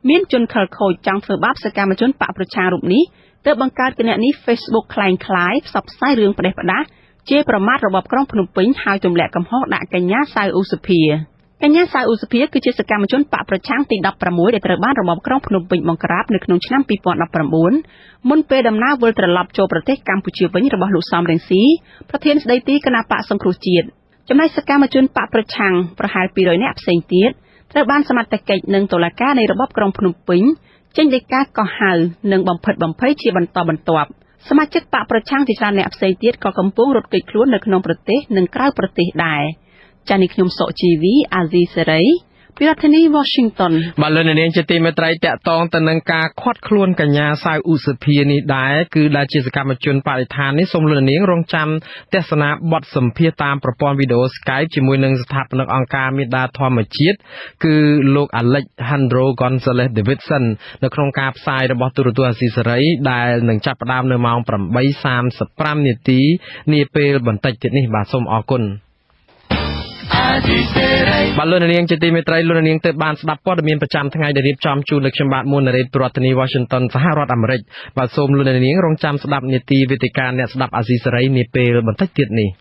មានជនខិលខូចចង់ធ្វើបាបសកម្មជនបកប្រឆាំងរូបនេះទើបបង្កើតគណនី Facebook คล้ายៗផ្សព្វផ្សាយរឿងផ្ដេសផ្ដាសជាប្រមាថរបបក្រុងភ្នំពេញហើយទម្លាក់កំហុសដាក់កញ្ញាសៅអ៊ូសុភាកញ្ញាសៅអ៊ូសុភាគឺជាសកម្មជនបកប្រឆាំងទី16ដែលត្រូវបានរបបក្រុងភ្នំពេញបង្ក្រាបនៅក្នុងឆ្នាំ2019មុនពេលដំណើរវិលត្រឡប់ចូលប្រទេសកម្ពុជាវិញរបស់លោកសំរងស៊ីប្រធានស្ដីទីគណៈបកសង្គ្រោះជាតិចំណែកសកម្មជនបកប្រឆាំងប្រហែល200នាក់ផ្សេងទៀតត្រូវបានសមត្ថកិច្ចនិងតុលាការនៃរបបក្រុងភ្នំពេញចេញដីកាកោះហៅនិងបំផិតបំភ័យជាបន្តបន្ទាប់សមាជិកបកប្រឆាំងជាច្រើនអ្នកផ្សេងទៀតក៏កំពុងរត់គេចខ្លួននៅក្នុងប្រទេសនិងក្រៅប្រទេសដែរចា៎នេះខ្ញុំសុជីវីអាស៊ីសេរីពីរដ្ឋធានី Washington បាទលោកនាងជាទីមេត្រីតាក់ទងទៅនឹងការឃាត់ខ្លួនកញ្ញាសៅអ៊ូសុភានេះដែរគឺដែលជាសកម្មជនបរិស្ថាននេះសូមលោកនាងរងចាំទស្សនាបទសម្ភាសន៍តាមប្រព័ន្ធវីដេអូ Skype ជាមួយនឹងស្ថាបនិកអង្គការមេដាធម្មជាតិគឺលោក Alejandro Gonzalez Davidson នៅក្នុងការផ្សាយរបស់ទូរទស្សន៍អាស៊ីសេរីដែលនឹងចាប់ផ្ដើមនៅម៉ោង 8:35 នាទីនាពេលបន្តិចទៀតនេះបាទសូមអរគុណបាទលោកនាងជាទីមេត្រីលោកនាងទើបបានស្ដាប់ព័ត៌មានប្រចាំថ្ងៃដែលរៀបចំជូនលោកខ្ញុំបាទមុននារីប្រធានាធិបតី Washington សហរដ្ឋអាមេរិកបាទសូមលោកនាងរងចាំស្ដាប់នាទីវេទិកាអ្នកស្ដាប់អាស៊ីសេរីនាពេលបន្តិចទៀតនេះ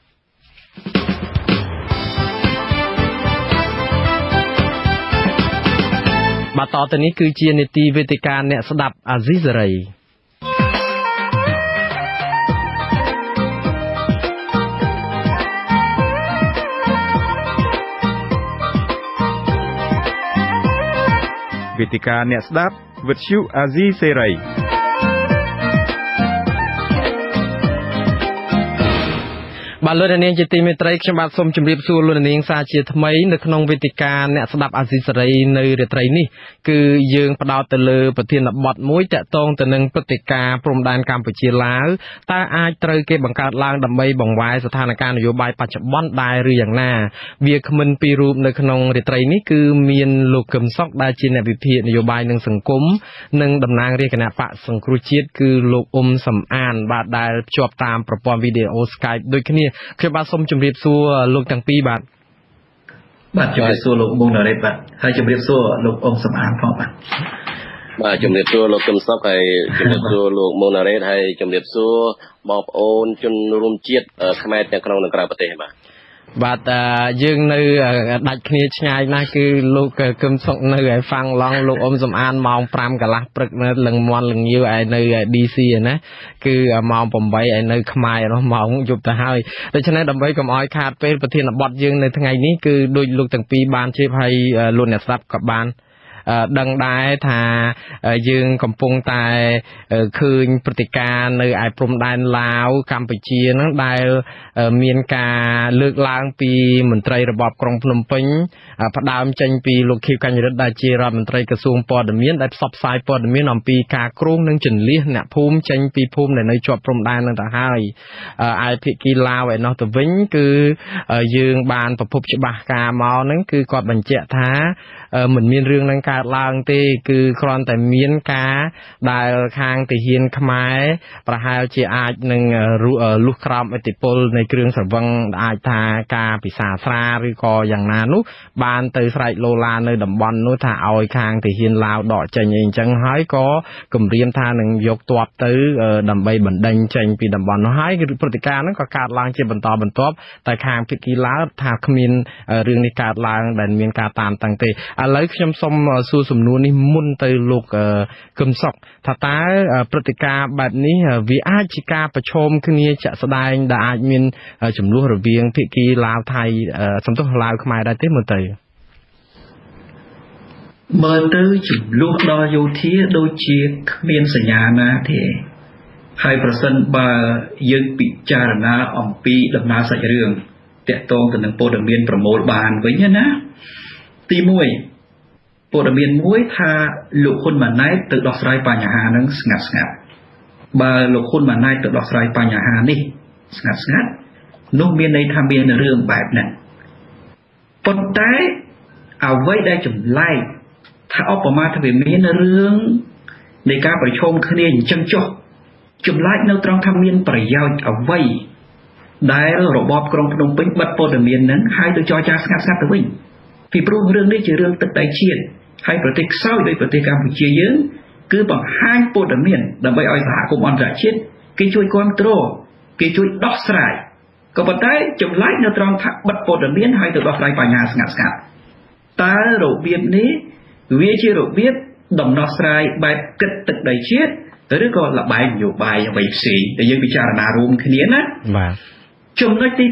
បាទតទៅនេះគឺជានាទីវេទិកាអ្នកស្ដាប់អាស៊ីសេរីវេទិកាអ្នកស្ដាប់វិទ្យុអាស៊ីសេរីបាទលោកនាងជាទីមេត្រីខ្ញុំបាទសូមជម្រាបសួរលោកនាងសាជាថ្មីនៅក្នុងវេទិកាអ្នកស្ដាប់អាស៊ីសេរីនៅរាត្រីនេះគឺយើងផ្ដោតទៅលើប្រធានបទមួយតាក់ទងទៅនឹងព្រឹត្តិការណ៍ព្រំដែនកម្ពុជាឡាវតើអាចត្រូវគេបង្កើតឡើងដើម្បីបង្វែរស្ថានភាពនយោបាយបច្ចុប្បន្នដែរឬយ៉ាងណាវាគ្មិនពីររូបនៅក្នុងរាត្រីនេះគឺមានលោកកឹមសុខដែលជាអ្នកវិភាគនយោបាយនិងសង្គមនិងតំណាងរាជគណៈបកសង្គ្រោះជាតិគឺលោកអ៊ុំសំអានបាទដែលភ្ជាប់តាមប្រព័ន្ធវីដេអូ Skype ដូចគ្នាខ្ញុំបាទសូមជម្រាបសួរលោកទាំងពីរបាទជម្រាបសួរលោកមុងណារ៉េតបាទហើយជម្រាបសួរលោកអ៊ុំសំអានផងបាទជម្រាបសួរលោកកឹមសុខហើយជម្រាបសួរលោកមុងណារ៉េតហើយជម្រាបសួរបងប្អូនជនរួមជាតិខ្មែរទាំងក្នុងនិងក្រៅប្រទេសបាទយើងនៅដាច់គ្នាឆ្ងាយណាស់គឺលោកកឹមសុខនៅឯហ្វាំងឡង់លោកអ៊ុំសំអានម៉ោង 5 កន្លះព្រឹកនៅលឹងមន់លឹងញៀវឯនៅ DC ណាគឺម៉ោង 8 ឯនៅខ្មែរនោះម៉ោងយប់ទៅហើយដូច្នេះដើម្បីកុំឲ្យខាតពេលប្រធានបទយើងនៅថ្ងៃនេះគឺដូចលោកទាំងពីរបានជៀបហើយលោកអ្នកស្ដាប់ក៏បានដឹងដែរថាយើងកំពុងតែឃើញព្រឹត្តិការណ៍នៅឯព្រំដែនឡាវកម្ពុជាហ្នឹងដែលមានការលើកឡើងពីមន្ត្រីរបបក្រុងភ្នំពេញផ្ដើមចេញពីលោកខៀវកញ្ញរិទ្ធដែលជារដ្ឋមន្ត្រីក្រសួងព័ត៌មានដែលផ្សព្វផ្សាយព័ត៌មានអំពីការគ្រោងនិងចន្លៀសអ្នកភូមិចេញពីភូមិដែលនៅជាប់ព្រំដែនហ្នឹងទៅហើយឯភាគីឡាវឯនោះទៅវិញគឺយើងបានប្រភពច្បាស់ការមកហ្នឹងគឺគាត់បញ្ជាក់ថាមិនមានរឿងនឹងកើតឡើងទេគឺគ្រាន់តែមានការដែលខាងទាហានខ្មែរប្រហែលជាអាចនឹងលុះក្រោមឥទ្ធិពលនៃគ្រឿងស្រវឹងអាចថាការពិសាស្រាឬក៏យ៉ាងណានោះបានទៅស្រែកលោឡានៅតំបន់នោះថាឲ្យខាងទាហានឡាវដកចេញអីអញ្ចឹងហើយក៏គម្រាមថានឹងយកទ័ពទៅដើម្បីបណ្ដេញចេញពីតំបន់នោះហើយព្រឹត្តិការណ៍ហ្នឹងក៏កើតឡើងជាបន្តបន្ទាប់តែខាងភាគីឡាវថាគ្មានរឿងនេះកើតឡើងដែលមានការតាមតាំងទេឥឡូវខ្ញុំសូមសួរសំណួរនេះមុនទៅលោកកឹមសុខថាតើព្រឹត្តិការណ៍បែបនេះវាអាចជាការប្រឈមគ្នាជាក់ស្ដែងដែលអាចមានចំនួនរវាងភាគីឡាវថៃសំទោសឡាវខ្មែរដែរទេមើលទៅចំនួនដល់យោធាដូចជាគ្មានសញ្ញាណាទេហើយប្រសិនបើយើងពិចារណាអំពីដំណើរសាច់រឿងតាក់ទងទៅនឹងព័ត៌មានប្រមូលបានវិញណាទី1ព័ត៌មានមួយថាលោកហ៊ុនម៉ាណែតទៅដោះស្រាយបញ្ហានឹងស្ងាត់ស្ងាត់បើលោកហ៊ុនម៉ាណែតទៅដោះស្រាយបញ្ហានេះស្ងាត់ស្ងាត់នោះមានន័យថាមានរឿងបែបហ្នឹងប៉ុន្តែអ្វីដែលចម្លែកថាឧបមាថាវាមានរឿងនៃការប្រឈមគ្នាអញ្ចឹងចុះចម្លែកនៅត្រង់ថាមានប្រយោជន៍អ្វីដែលរបបក្រុងភ្នំពេញបិទព័ត៌មានហ្នឹងហើយទៅចរចាស្ងាត់ស្ងាត់ទៅវិញពីព្រោះរឿងនេះជារឿងទឹកដីជាតិហើយប្រទេសខ្សោយដូចប្រទេសកម្ពុជាយើងគឺបង្ហាញព័ត៌មានដើម្បីឲ្យសហគមន៍អន្តរជាតិគេជួយគ្រប់គ្រងគេជួយដោះស្រាយក៏ប៉ុន្តែចម្លែកនៅត្រង់ថាបិទព័ត៌មានហើយទៅដោះស្រាយបញ្ហាស្ងាត់តើរបៀបនេះវាជារបៀបដំណោះស្រាយបែបគិតទឹកដីជាតិឬក៏លបែងនយោបាយអ្វីផ្សេងដែលយើងពិចារណារួមគ្នាណាបាទចំណុចទី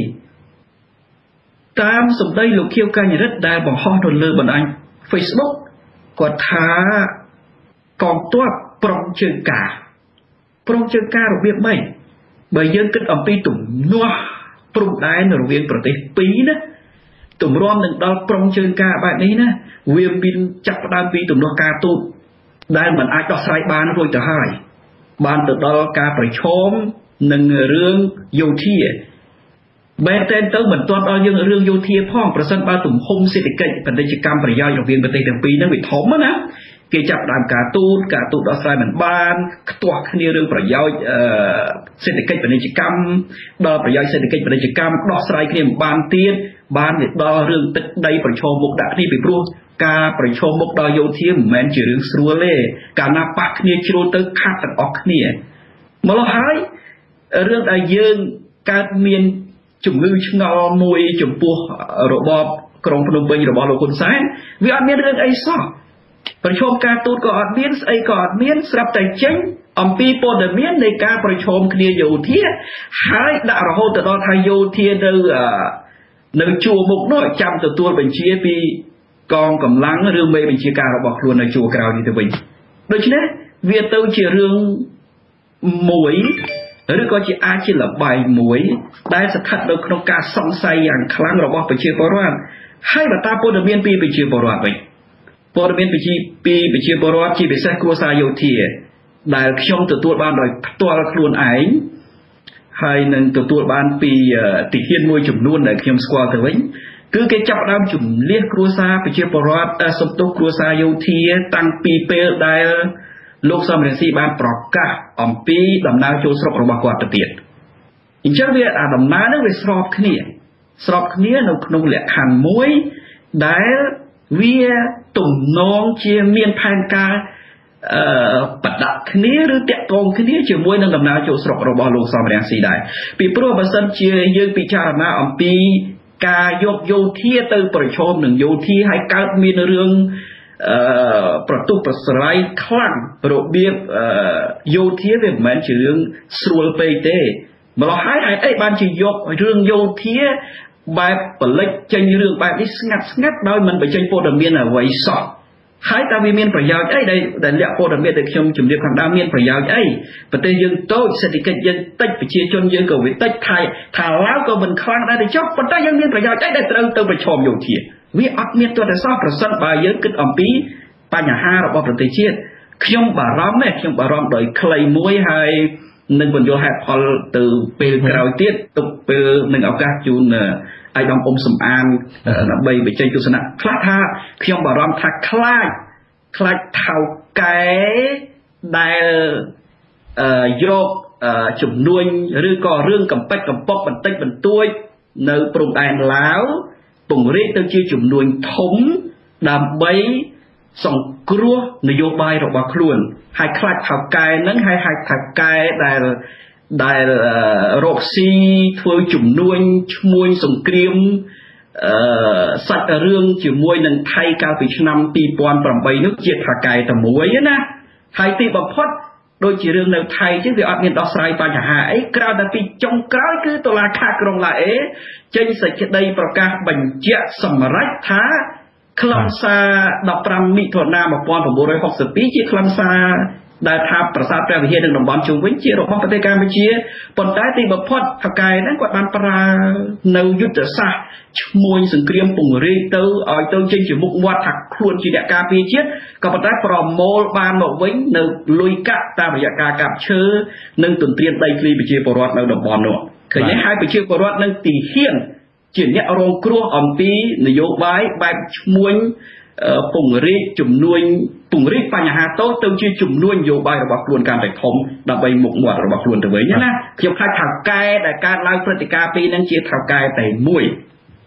2តាមសម្ដីលោកខៀវកញ្ញរិទ្ធដែលបង្ហោះនៅលើបណ្ដាញ Facebook គាត់ថាកងទ័ពប្រុងជើងការរបៀបម៉េចបើយើងគិតអំពីទំនាស់ព្រំដែនរវាងប្រទេសពីរណាទម្រាំនឹងដល់ប្រុងជើងការបែបនេះណាវាមានចាប់ផ្ដើមពីទំនាស់ការទូតដែលមិនអាចដោះស្រាយបានរួចទៅហើយបានទៅដល់ការប្រឈមនឹងរឿងយោធាបែរតែទៅមិនទាន់ដល់យើងរឿងយោធាផងប្រសិនបើទំហំសេដ្ឋកិច្ចពាណិជ្ជកម្មប្រយោជន៍រវាងប្រទេសទាំងពីរហ្នឹងវាធំណាគេចាប់ផ្ដើមការទូតដោះស្រាយមិនបានខ្ទាស់គ្នារឿងប្រយោជន៍សេដ្ឋកិច្ចពាណិជ្ជកម្មដល់ប្រយោជន៍សេដ្ឋកិច្ចពាណិជ្ជកម្មដោះស្រាយគ្នាមិនបានទៀតបានទៅដល់រឿងទឹកដីប្រឈមមុខដាក់គ្នាពីព្រោះការប្រឈមមុខដល់យោធាមិនមែនជារឿងស្រួលទេកាលណាប៉ះគ្នាជ្រុលទៅខាត់ទាំងអស់គ្នាម្ល៉េះហើយរឿងដែលយើងកើតមានជំងឺឆ្ងល់មួយចំពោះរបបក្រុងភ្នំពេញរបស់លោកហ៊ុនសែនវាអត់មានរឿងអីសោះប្រឈមការទូតក៏អត់មានស្អីក៏អត់មានស្រាប់តែចេញអំពីព័ត៌មាននៃការប្រឈមគ្នាយោធាហើយដាក់រហូតទៅដល់ថាយោធានៅជួរមុខនោះចាំទទួលបញ្ជាពីកងកម្លាំងឬមេបញ្ជាការរបស់ខ្លួននៅជួរក្រោយនេះទៅវិញដូច្នេះវាទៅជារឿងមួយឬក៏ជាអាចជាលបែងមួយដែលស្ថិតនៅក្នុងការសង្ស័យយ៉ាងខ្លាំងរបស់ប្រជាពលរដ្ឋហើយបើតាមព័ត៌មានពីប្រជាពលរដ្ឋវិញព័ត៌មានពីប្រជាពលរដ្ឋជាពិសេសគ្រួសារយោធាដែលខ្ញុំទទួលបានដោយផ្ទាល់ខ្លួនឯងហើយនឹងទទួលបានពីទាហានមួយចំនួនដែលខ្ញុំស្គាល់ទៅវិញគឺគេចាប់ផ្ដើមជំនះគ្រួសារប្រជាពលរដ្ឋសំទុះគ្រួសារយោធាតាំងពីពេលដែលលោកសំរងស៊ីបានប្រកាសអំពីដំណើរចូលស្រុករបស់គាត់ទៅទៀតអញ្ចឹងវាអាដំណើរហ្នឹងវាស្របគ្នានៅក្នុងលក្ខខណ្ឌមួយដែលវាទំនងជាមានផែនការបដិគ្នាឬតាក់ទងគ្នាជាមួយនឹងដំណើរចូលស្រុករបស់លោកសំរងស៊ីដែរពីព្រោះបើសិនជាយើងពិចារណាអំពីការយកយោធាទៅប្រឈមនឹងយោធាហើយកើតមានរឿងប្រទុប្រស្រ័យខ្លាំងរបៀបយោធាវាមិនមែនជារឿងស្រួលពេកទេម្ល៉េះហើយអីបានជាយករឿងយោធាបែបផលិតចេញរឿងបែបនេះស្ងាត់ដោយមិនបញ្ចេញព័ត៌មានអ្វីសោះហើយតើវាមានប្រយោជន៍អីដែលលក្ខព័ត៌មានដែលខ្ញុំជម្រាបខាងដើមមានប្រយោជន៍អីប្រទេសយើងតូចសេដ្ឋកិច្ចយើងតិចប្រជាជនយើងក៏វាតិចថាឡើយក៏មិនខ្លាំងដែរទេចុះប៉ុន្តែយើងមានប្រយោជន៍អីដែលត្រូវទៅប្រឈមយោធាវាអត់មានទោះតែសោះប្រសិនបើយើងគិតអំពីបញ្ហារបស់ប្រទេសជាតិខ្ញុំបារម្ភដោយខ្លីមួយហើយនឹងបញ្យល់ហេតុផលទៅពេលក្រោយទៀតទុកពេលនឹងឱកាសជូនអាយដាមអ៊ុំសំអានដើម្បីបញ្ចេញទស្សនៈខ្លះថាខ្ញុំបារម្ភថាខ្លាចថៅកែដែលយកជំនួញឬក៏រឿងកំពេចកំពកបន្តិចបន្តួចនៅព្រំដែនឡាវពង្រីកទៅជាជំនួញធំដើម្បីសង្គ្រោះនយោបាយរបស់ខ្លួនហើយខ្លាចថៅកែហ្នឹងហើយថៅកែដែលរកស៊ីធ្វើជំនួញឈ្មួញសង្គ្រាមសាច់រឿងជាមួយនឹងថៃកាលពីឆ្នាំ2008នោះជាថៅកែតែមួយណាហើយទីបំផុតដូចជារឿងនៅថៃchứវាអត់មានដោះស្រាយបញ្ហាអីក្រៅតែពីចុងក្រោយគឺតុលាការក្រុងឡាអេចេញសេចក្តីប្រកាសបញ្ជាក់សម្រេចថាខ្លឹមសារ15មិថុនា1962ជាខ្លឹមសារដែលថាប្រាសាទព្រះវិហារនិងតំបន់ជុំវិញជារបស់ប្រទេសកម្ពុជាប៉ុន្តែទីបំផុតថៅកែហ្នឹងគាត់បានប្រើនៅយុទ្ធសាស្ត្រឈ្មួញសង្គ្រាមពង្រីកទៅឲ្យទៅចេញជាមុខមាត់ថាខ្លួនជាអ្នកការពារជាតិក៏ប៉ុន្តែប្រមូលបានមកវិញនៅលុយកាក់តាមរយៈការកាប់ឈើនិងទន្ទ្រានដីធ្លីប្រជាពលរដ្ឋនៅតំបន់នោះឃើញទេហើយប្រជាពលរដ្ឋនឹងទីហ៊ានជាអ្នករងគ្រោះអំពីនយោបាយបែបឈ្មួញពង្រីកជំនួញពង្រីកបញ្ហាតូចទៅជាជំនួញនយោបាយរបស់ខ្លួនកាន់តែធំដើម្បីមុខមាត់របស់ខ្លួនទៅវិញណាខ្ញុំខ្លាចថៅកែដែលកើតឡើងព្រឹត្តិការណ៍ពីរនឹងជាថៅកែតែមួយ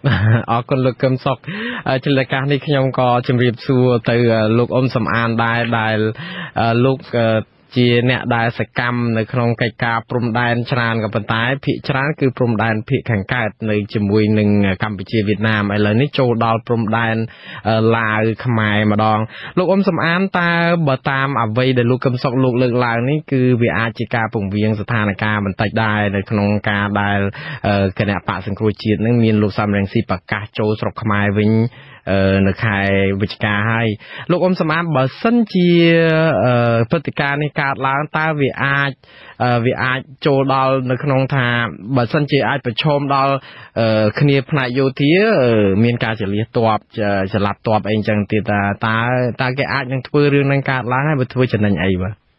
អរគុណលោកកឹមសុខជាលកាសនេះខ្ញុំក៏ជម្រាបសួរទៅលោកអ៊ុំសំអានដែរដែលលោកជាអ្នកដែលសកម្មនៅក្នុងកិច្ចការព្រំដែនច្រើនក៏ប៉ុន្តែភាគច្រើនគឺព្រំដែនភាគខាងកើតនៅជាមួយនឹងកម្ពុជាវៀតណាមឥឡូវនេះចូលដល់ព្រំដែនឡាវខ្មែរម្ដងលោកអ៊ុំសំអានតើបើតាមអ្វីដែលលោកកឹមសុខលោកលើកឡើងនេះគឺវាអាចជាការពង្រៀងស្ថានភាពបន្តិចដែរនៅក្នុងការដែលគណៈបកសង្គ្រោះជាតិនឹងមានលោកសំរងស៊ីប្រកាសចូលស្រុកខ្មែរវិញនៅខែវិច្ឆិកាហើយលោកអ៊ុំសំអានបើសិនជាព្រឹត្តិការណ៍នេះកើតឡើងតើវាអាចចូលដល់នៅក្នុងថាបើសិនជាអាចប្រឈមដល់គ្នាផ្នែកយោធាមានការចលាទ័ពចល័តទ័ពអីចឹងទៀតតើគេអាចនឹងធ្វើរឿងនឹងកើតឡើងហើយបើធ្វើចំណេញអី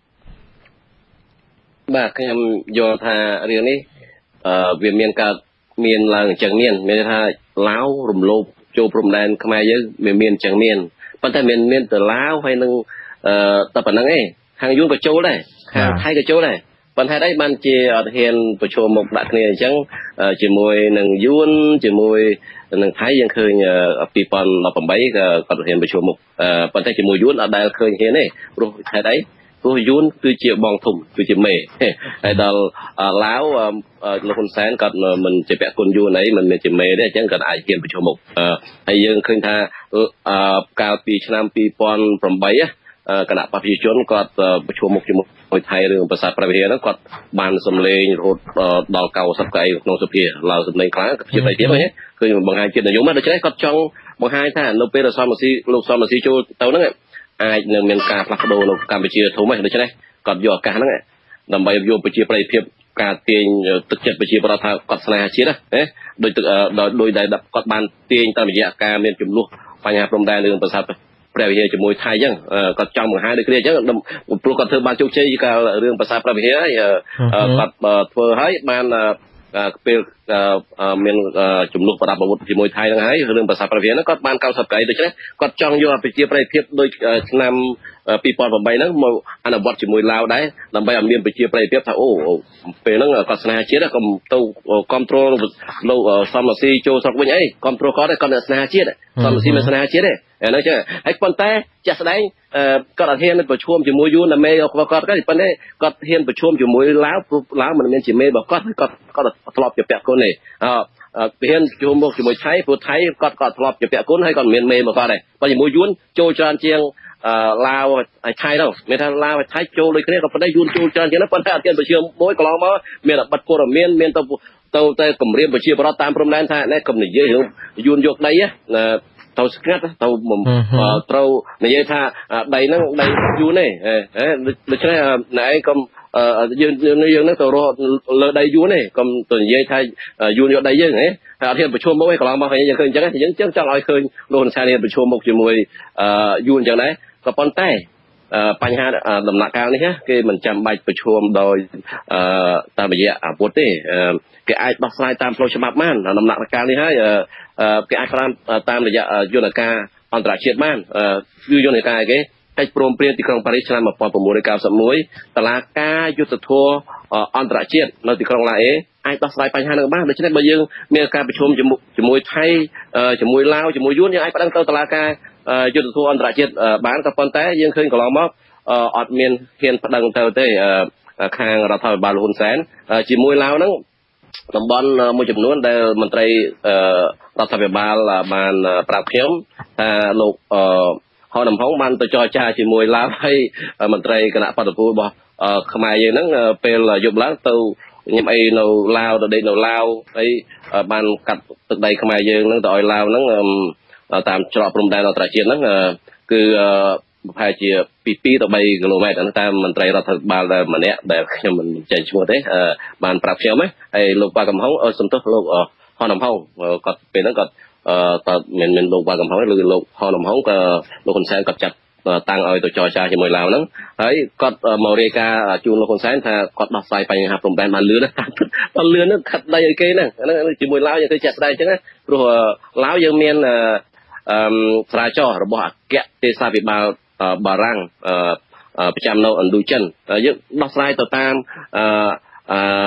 បាទខ្ញុំយល់ថារឿងនេះវាមានឡើងអញ្ចឹងមានថាឡាវរំលោភចូលព្រំដែនខ្មែរយើងមានអញ្ចឹងប៉ុន្តែមានទៅឡាវហើយនឹងតែប៉ុណ្្នឹងឯងខាងយួនក៏ចូលដែរខាងថៃក៏ចូលដែរប៉ុន្តែអីបានជាអត់ហ៊ានប្រឈមមុខដាក់គ្នាអញ្ចឹងជាមួយនឹងយួនជាមួយនឹងថៃយើងឃើញ2018ក៏គាត់ហ៊ានប្រឈមមុខប៉ុន្តែជាមួយយួនអត់ដែលឃើញហ៊ានទេព្រោះហេតុអីព្រោះយួនគឺជាបងធំគឺជាមេហើយដល់ឡាវលោកហ៊ុនសែនគាត់មិនជាពាក់គុណយួនអីមិនមានជាមេទេអញ្ចឹងគាត់អាចហ៊ានប្រឈមមុខហើយយើងឃើញថាកាលពីឆ្នាំ2008គណៈបព្វជិជនគាត់ប្រឈមមុខជាមួយថៃរឿងប្រាសាទព្រះវិហារហ្នឹងគាត់បានសម្លេងរហូតដល់90កៅអីក្នុងសភាឡើយសម្លេងខ្លាំងជាប្រតិភាពឃើញបង្ហាញជាតិនិយមដូច្នេះគាត់ចង់បង្ហាញថានៅពេលលោកសំរងស៊ីចូលទៅហ្នឹងអាចនឹងមានការផ្លាស់ប្ដូរនៅកម្ពុជាធំហ្នឹងដូច្នេះគាត់យកឱកាសហ្នឹងដើម្បីយកប្រជាប្រិយភាពការទាញទឹកចិត្តប្រជាប្រដ្ឋថាគាត់ស្នេហាជាតិណាដោយដែលគាត់បានទាញតាមរយៈការមានចំនួនបញ្ហាព្រំដែនរឿងប្រាសាទព្រះវិហារជាមួយថៃអញ្ចឹងគាត់ចង់បង្ហាញដូចគ្នាអញ្ចឹងព្រោះគាត់ធ្វើបានជោគជ័យកាលរឿងប្រាសាទព្រះវិហារហើយគាត់ធ្វើឲ្យបានពេលមានចំនួនប្រដាប់អាវុធជាមួយថៃហ្នឹងហើយរឿងប្រាសាទព្រះវិហារហ្នឹងគាត់បាន90កៅដូច្នេះគាត់ចង់យកប្រជាប្រិយភាពដូចឆ្នាំ2008ហ្នឹងមកអនុវត្តជាមួយឡាវដែរដើម្បីឲ្យមានប្រជាប្រិយភាពថាអូពេលហ្នឹងគាត់ស្នេហាជាតិកុំទៅគ្រប់គ្រងលោកសំរងស៊ីចូលស្រុកវិញអីគ្រប់គ្រងគាត់អ្នកស្នេហាជាតិសំរងស៊ីមិនស្នេហាជាតិទេហ្នឹងចឹងហើយប៉ុន្តែជាក់ស្ដែងគាត់អត់ហ៊ានប្រឈមជាមួយយួនណាមេគាត់ប៉ុន្តែគាត់ហ៊ានប្រឈមជាមួយឡាវព្រោះឡាវមិនមានជាមេរបស់គាត់ធ្លាប់ជាពាក់គុណទេហ៊ានជួបមុខជាមួយថៃព្រោះថៃគាត់ធ្លាប់ជាពាក់គុណហើយគាត់មានមេមកគាត់ដែរប៉ុន្តែជាមួយយួនចូលច្រើនជាងឡាវហើយថៃហ្នឹងមានថាឡាវហើយថៃចូលដូចគ្នាក៏ប៉ុន្តែយួនចូលច្រើនជាងហ្នឹងប៉ុន្តែអត់ទាន់ប្រជុំមួយកន្លងមកមានបិទព័ត៌មានទៅគម្រាមប្រជាប្រដ្ឋតាមព្រំដែនថាណែកុំនិយាយរឿងយួនយកដីទៅស្ងាត់ទៅត្រូវនិយាយថាដីហ្នឹងដីយួនទេដូច្នេះណែឯងកុំយើងហ្នឹងទៅរស់លើដីយួនទេកុំទៅនិយាយថាយួនយកដីយើងហ៎ហើយអត់ហ៊ានប្រឈមមុខឯងកន្លងមកយើងឃើញអញ្ចឹងយើងចង់ឲ្យឃើញលោកហ៊ុនសែនហ៊ានប្រឈមមុខជាមួយយួនអញ្ចឹងដែរក៏ប៉ុន្តែបញ្ហាដំណាក់កាលនេះគេមិនចាំបាច់ប្រឈមដោយតាមរយៈអាវុធទេគេអាចដោះស្រាយតាមផ្លូវច្បាប់បានដំណាក់កាលនេះហើយគេអាចតាមរយៈយន្តការអន្តរជាតិបានគឺយន្តការគេកិច្ចព្រមព្រៀងទីក្រុងប៉ារីសឆ្នាំ1991តឡាការយុទ្ធធម៌អន្តរជាតិនៅទីក្រុងឡាអេអាចដោះស្រាយបញ្ហានឹងបានដូច្នេះបើយើងមានការប្រជុំជាមួយថៃជាមួយឡាវជាមួយយួនយើងអាចប្តឹងទៅតឡាការយុទ្ធធម៌អន្តរជាតិបានក៏ប៉ុន្តែយើងឃើញកន្លងមកអត់មានហ៊ានប្តឹងទៅទេខាងរដ្ឋាភិបាលហ៊ុនសែនជាមួយឡាវហ្នឹងតំបន់មួយចំនួនដែលមន្ត្រីរដ្ឋាភិបាលបានប្រាប់ខ្ញុំថាលោកហៅដំហុងបានទៅចរចាជាមួយឡាវហើយមន្ត្រីគណៈបដិពលរបស់ខ្មែរយើងហ្នឹងពេលយប់ឡើងទៅញ៉ាំអីនៅឡាវទៅដេកនៅឡាវហើយបានកាត់ទឹកដីខ្មែរយើងហ្នឹងទៅឲ្យឡាវហ្នឹងតាមច្រកព្រំដែនអន្តរជាតិហ្នឹងគឺប្រហែលជាពី2ទៅ3គីឡូម៉ែត្រតាមមន្ត្រីរដ្ឋាភិបាលដែលម្នាក់ដែលខ្ញុំមិនចេញឈ្មោះទេបានប្រាប់ខ្ញុំហើយលោកប៉ាកំហុងសំទោសលោកហនដំហុងគាត់ពេលហ្នឹងគាត់មានលោកប៉ាកំហុងឬលោកហនដំហុងក៏លោកហ៊ុនសែនគាត់ចាត់តាំងឲ្យទៅចរចាជាមួយឡាវហ្នឹងហើយគាត់មករាយការណ៍ជូនលោកហ៊ុនសែនថាគាត់ដោះស្រាយបញ្ហាព្រំដែនបានលឿនណាស់បានលឿនហ្នឹងខាត់ដីឲ្យគេហ្នឹងជាមួយឡាវយើងទៅចាត់ស្ដែងអញ្ចឹងណាព្រោះឡាវយើងមានស្រាចររបស់អគ្គទេសាភិបាលបារាំងប្រចាំនៅឥណ្ឌូចិនយើងដោះស្រាយទៅតាមផ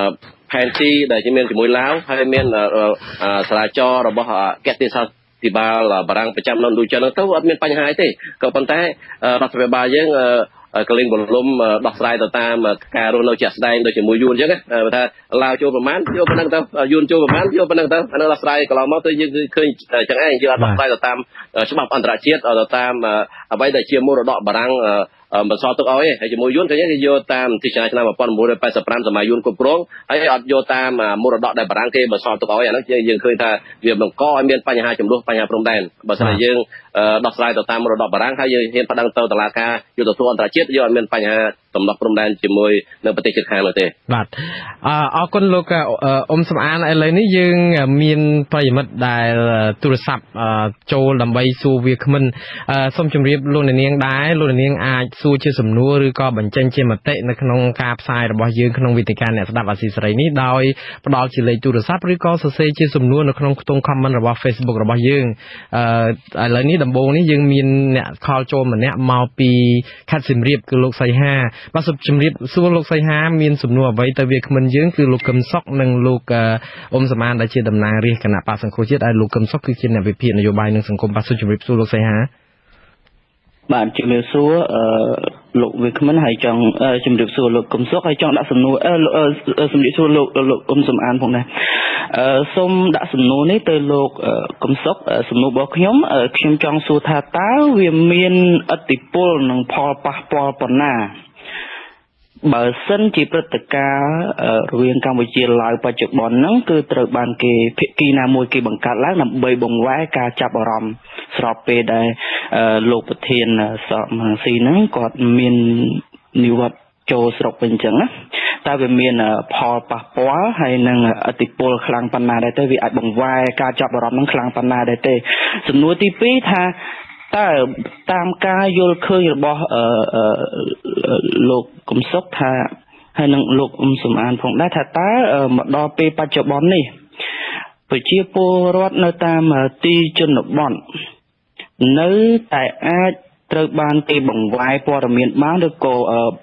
ផែនទីដែលមានជាមួយឡាវហើយមានសាលាចររបស់កេតិសាទីបាលបារាំងប្រចាំនៅដូចចឹងទៅអត់មានបញ្ហាទេក៏ប៉ុន្តែរដ្ឋាភិបាលយើងកលេងបលំដោះស្រាយទៅតាមការរស់នៅជាក់ស្ដែងដូចជាមួយយួនអញ្ចឹងណាថាឡាវចូលប្រមាណយកប៉ុណ្ណឹងទៅយួនចូលប្រមាណយកប៉ុណ្ណឹងទៅអានោះដោះស្រាយកន្លងមកទៅយើងគឺឃើញអញ្ចឹងឯងយើងអត់ដោះស្រាយទៅតាមច្បាប់អន្តរជាតិទៅតាមអ្វីដែលជាមរតកបារាំងបន្សល់ទុកឲ្យហើយជាមួយយួនគេយកតាមទីឆ្នាំ1985សម័យយួនគ្រប់គ្រងហើយអត់យកតាមមរតកដែលបារាំងគេបន្សល់ទុកឲ្យអានោះយើងឃើញថាវាបង្កឲ្យមានបញ្ហាចំនួនបញ្ហាព្រំដែនបើមិនយើងដោះស្រាយទៅតាមមរតកបារាំងហើយយើងហ៊ានប្តឹងទៅតុលាការយុត្តិធម៌អន្តរជាតិយើងអត់មានបញ្ហាដំណោះព្រំដែនជាមួយនៅប្រទេសជិតខាងនោះទេបាទអរគុណលោកអ៊ុំសំអានឥឡូវនេះយើងមានប្រិយមិត្តដែលទូរស័ព្ទចូលដើម្បីសួរវាគ្មិនសូមជម្រាបលោកនាងដែរលោកនាងអាចសួរជាសំណួរឬក៏បញ្ចេញជាមតិនៅក្នុងការផ្សាយរបស់យើងក្នុងវេទិកាអ្នកស្ដាប់អាស៊ីសេរីនេះដោយផ្ដល់ជាលេខទូរស័ព្ទឬក៏សរសេរជាសំណួរនៅក្នុងខ្ទង់ comment របស់ Facebook របស់យើងឥឡូវនេះដំបូងនេះយើងមានអ្នកខលចូលម្នាក់មកពីខេត្តសៀមរាបគឺលោកសីហាបាទសូមជម្រាបសួរលោកសីហាមានសំណួរអ្វីទៅវាគ្មិនយើងគឺលោកកឹមសុខនិងលោកអ៊ុំសមានដែលជាតំណាងរាជគណៈបក្សសង្គ្រោះជាតិហើយលោកកឹមសុខគឺជាអ្នកវិភាគនយោបាយនិងសង្គមបាទសូមជម្រាបសួរលោកសីហាបាទជំរាបសួរលោកវាគ្មិនហើយចង់ជំរាបសួរលោកកឹមសុខហើយចង់ដាក់សំណួរជំរាបសួរលោកអ៊ុំសំអានផងដែរសូមដាក់សំណួរនេះទៅលោកកឹមសុខសំណួររបស់ខ្ញុំចង់សួរថាតើវាមានឥទ្ធិពលនិងផលប៉ះពាល់ប៉ុណ្ណាបើសិនជាព្រឹត្តិការណ៍រវាងកម្ពុជាឡាវបច្ចុប្បន្នហ្នឹងគឺត្រូវបានគេភាគីណាមួយគេបង្កើតឡើងដើម្បីបង្វែរការចាប់អារម្មណ៍ស្របពេលដែលលោកប្រធានសមរង្ស៊ីហ្នឹងគាត់មាននិវត្តន៍ចូលស្រុកវិញអញ្ចឹងណាតើវាមានផលប៉ះពាល់ហើយនឹងឥទ្ធិពលខ្លាំងប៉ុណ្ណាដែរទេវាអាចបង្វែរការចាប់អារម្មណ៍ហ្នឹងខ្លាំងប៉ុណ្ណាដែរទេសំណួរទី2ថាតើតាមការយល់ឃើញរបស់លោកកឹមសុខថាហើយនឹងលោកអ៊ុំសំអានផងដែរថាតើមកដល់ពេលបច្ចុប្បន្ននេះប្រជាពលរដ្ឋនៅតាមទីជនបទនៅតែអាចត្រូវបានគេបង្វែរព័ត៌មានបានឬក៏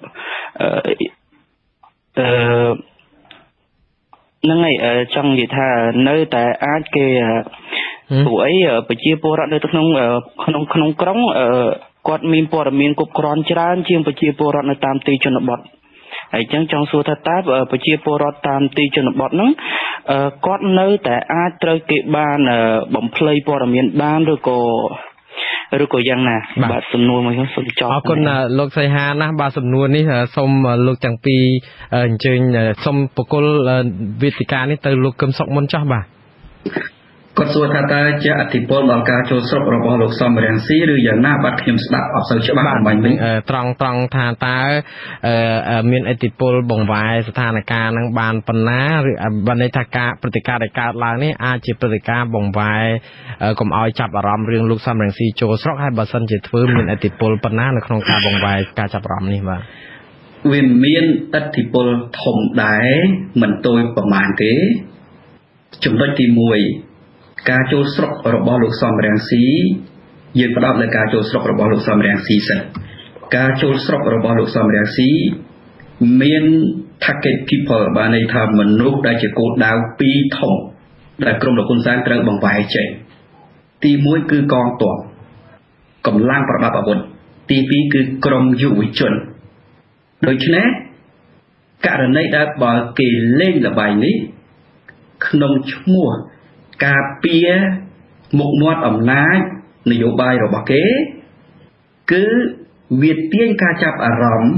ហ្នឹងហើយចង់និយាយថានៅតែអាចគេព្រោះអីប្រជាពលរដ្ឋនៅក្នុងក្រុងគាត់មានព័ត៌មានគ្រប់គ្រាន់ច្រើនជាងប្រជាពលរដ្ឋនៅតាមទីជនបទហើយអញ្ចឹងចង់សួរថាតើប្រជាពលរដ្ឋតាមទីជនបទហ្នឹងគាត់នៅតែអាចត្រូវគេបានបំភ្លៃព័ត៌មានបានឬក៏យ៉ាងណាបាទសំណួរមួយខ្ញុំសូមចោទអរគុណលោកសីហាណាស់បាទសំណួរនេះសូមលោកទាំងពីរអញ្ជើញសូមបកគលវេទិកានេះទៅលោកកឹមសុខមុនចោះបាទគាត់សួរថាតើជាអធិពលដល់ការចូលស្រុករបស់លោកសំរងស៊ីឬយ៉ាងណាបាទខ្ញុំស្ដាប់អត់សូវច្បាស់បាញ់វិញត្រង់ថាតើមានអធិពលបង្វែរស្ថានភាពហ្នឹងបានប៉ុណ្ណាឬបើន័យថាការព្រឹត្តិការណ៍ដែលកើតឡើងនេះអាចជាព្រឹត្តិការណ៍បង្វែរកុំឲ្យចាប់អារម្មណ៍រឿងលោកសំរងស៊ីចូលស្រុកហើយបើសិនជាធ្វើមានអធិពលប៉ុណ្ណានៅក្នុងការបង្វែរការចាប់អារម្មណ៍នេះបាទវាមានអធិពលធំដែរមិនតូចប្រមាណទេចំណុចទី1ការចូលស្រុករបស់លោកសំរងស៊ីយើងផ្ដោតលើការចូលស្រុករបស់លោកសំរងស៊ីសិនការចូលស្រុករបស់លោកសំរងស៊ីមាន target people បានន័យថាមនុស្សដែលជាគោលដៅ2ធំដែលក្រុមលោកហ៊ុនសែនត្រូវបង្វែរចេញទី1គឺកងទ័ពកម្លាំងប្រដាប់អាវុធទី2គឺក្រុមយុវជនដូច្នេះករណីដែលបើគេលេងល្បែងនេះក្នុងឈ្មោះការពារមុខមាត់អំណាចនយោបាយរបស់គេគឺវាទាញការចាប់អារម្មណ៍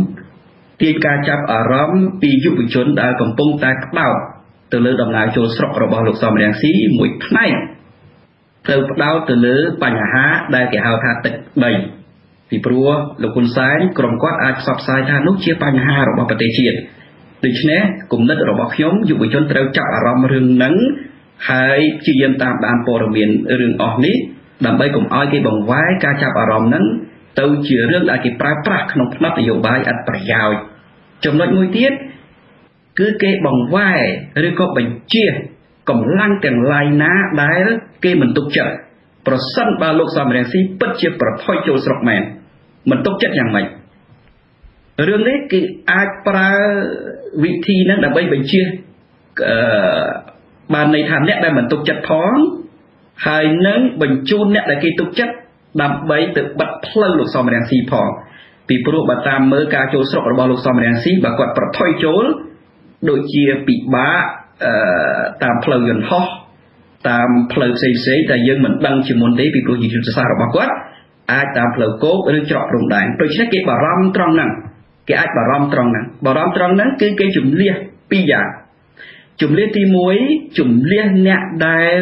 ពីយុវជនដែលកំពុងតែផ្ដោតទៅលើដំណើរចូលស្រុករបស់លោកសំរងស៊ីមួយផ្នែកត្រូវផ្ដោតទៅលើបញ្ហាដែលគេហៅថាទឹកដីពីព្រោះលោកហ៊ុនសែនក្រុមគាត់អាចផ្សព្វផ្សាយថានោះជាបញ្ហារបស់ប្រទេសជាតិដូច្នេះគំនិតរបស់ខ្ញុំយុវជនត្រូវចាប់អារម្មណ៍រឿងហ្នឹងហើយព្យាយាមតាមដានព័ត៌មានរឿងអស់នេះដើម្បីកុំឲ្យគេបង្វែរការចាប់អារម្មណ៍ហ្នឹងទៅជារឿងដែលគេប្រើប្រាស់ក្នុងផ្នែកនយោបាយអត្ថប្រយោជន៍ចំណុចមួយទៀតគឺគេបង្វែរឬក៏បញ្ជាកម្លាំងទាំងឡាយណាដែលគេមិនទុកចិត្តប្រសិនបើលោកសំរងស៊ីពិតជាប្រថុយចូលស្រុកមែនមិនទុកចិត្តយ៉ាងម៉េចរឿងនេះគេអាចប្រើវិធីហ្នឹងដើម្បីបញ្ជាបានន័យថាអ្នកដែលមិនទុកចិត្តផងហើយនឹងបញ្ជូនអ្នកដែលគេទុកចិត្តដើម្បីទៅបិទផ្លូវលោកសំរងស៊ីផងពីព្រោះបើតាមមើលការចូលស្រុករបស់លោកសំរងស៊ីបើគាត់ប្រថុយចូលដូចជាពិបាកតាមផ្លូវយន្តហោះតាមផ្លូវផ្សេងៗតែយើងមិនដឹងជាមុនទេពីព្រោះយុទ្ធសាស្ត្ររបស់គាត់អាចតាមផ្លូវគោកឬច្រកព្រំដែនដូច្នេះគេបារម្ភត្រង់ហ្នឹងគេអាចបារម្ភត្រង់ហ្នឹងគឺគេជំលះពីរយ៉ាងជំលះទី1ជំលះអ្នកដែល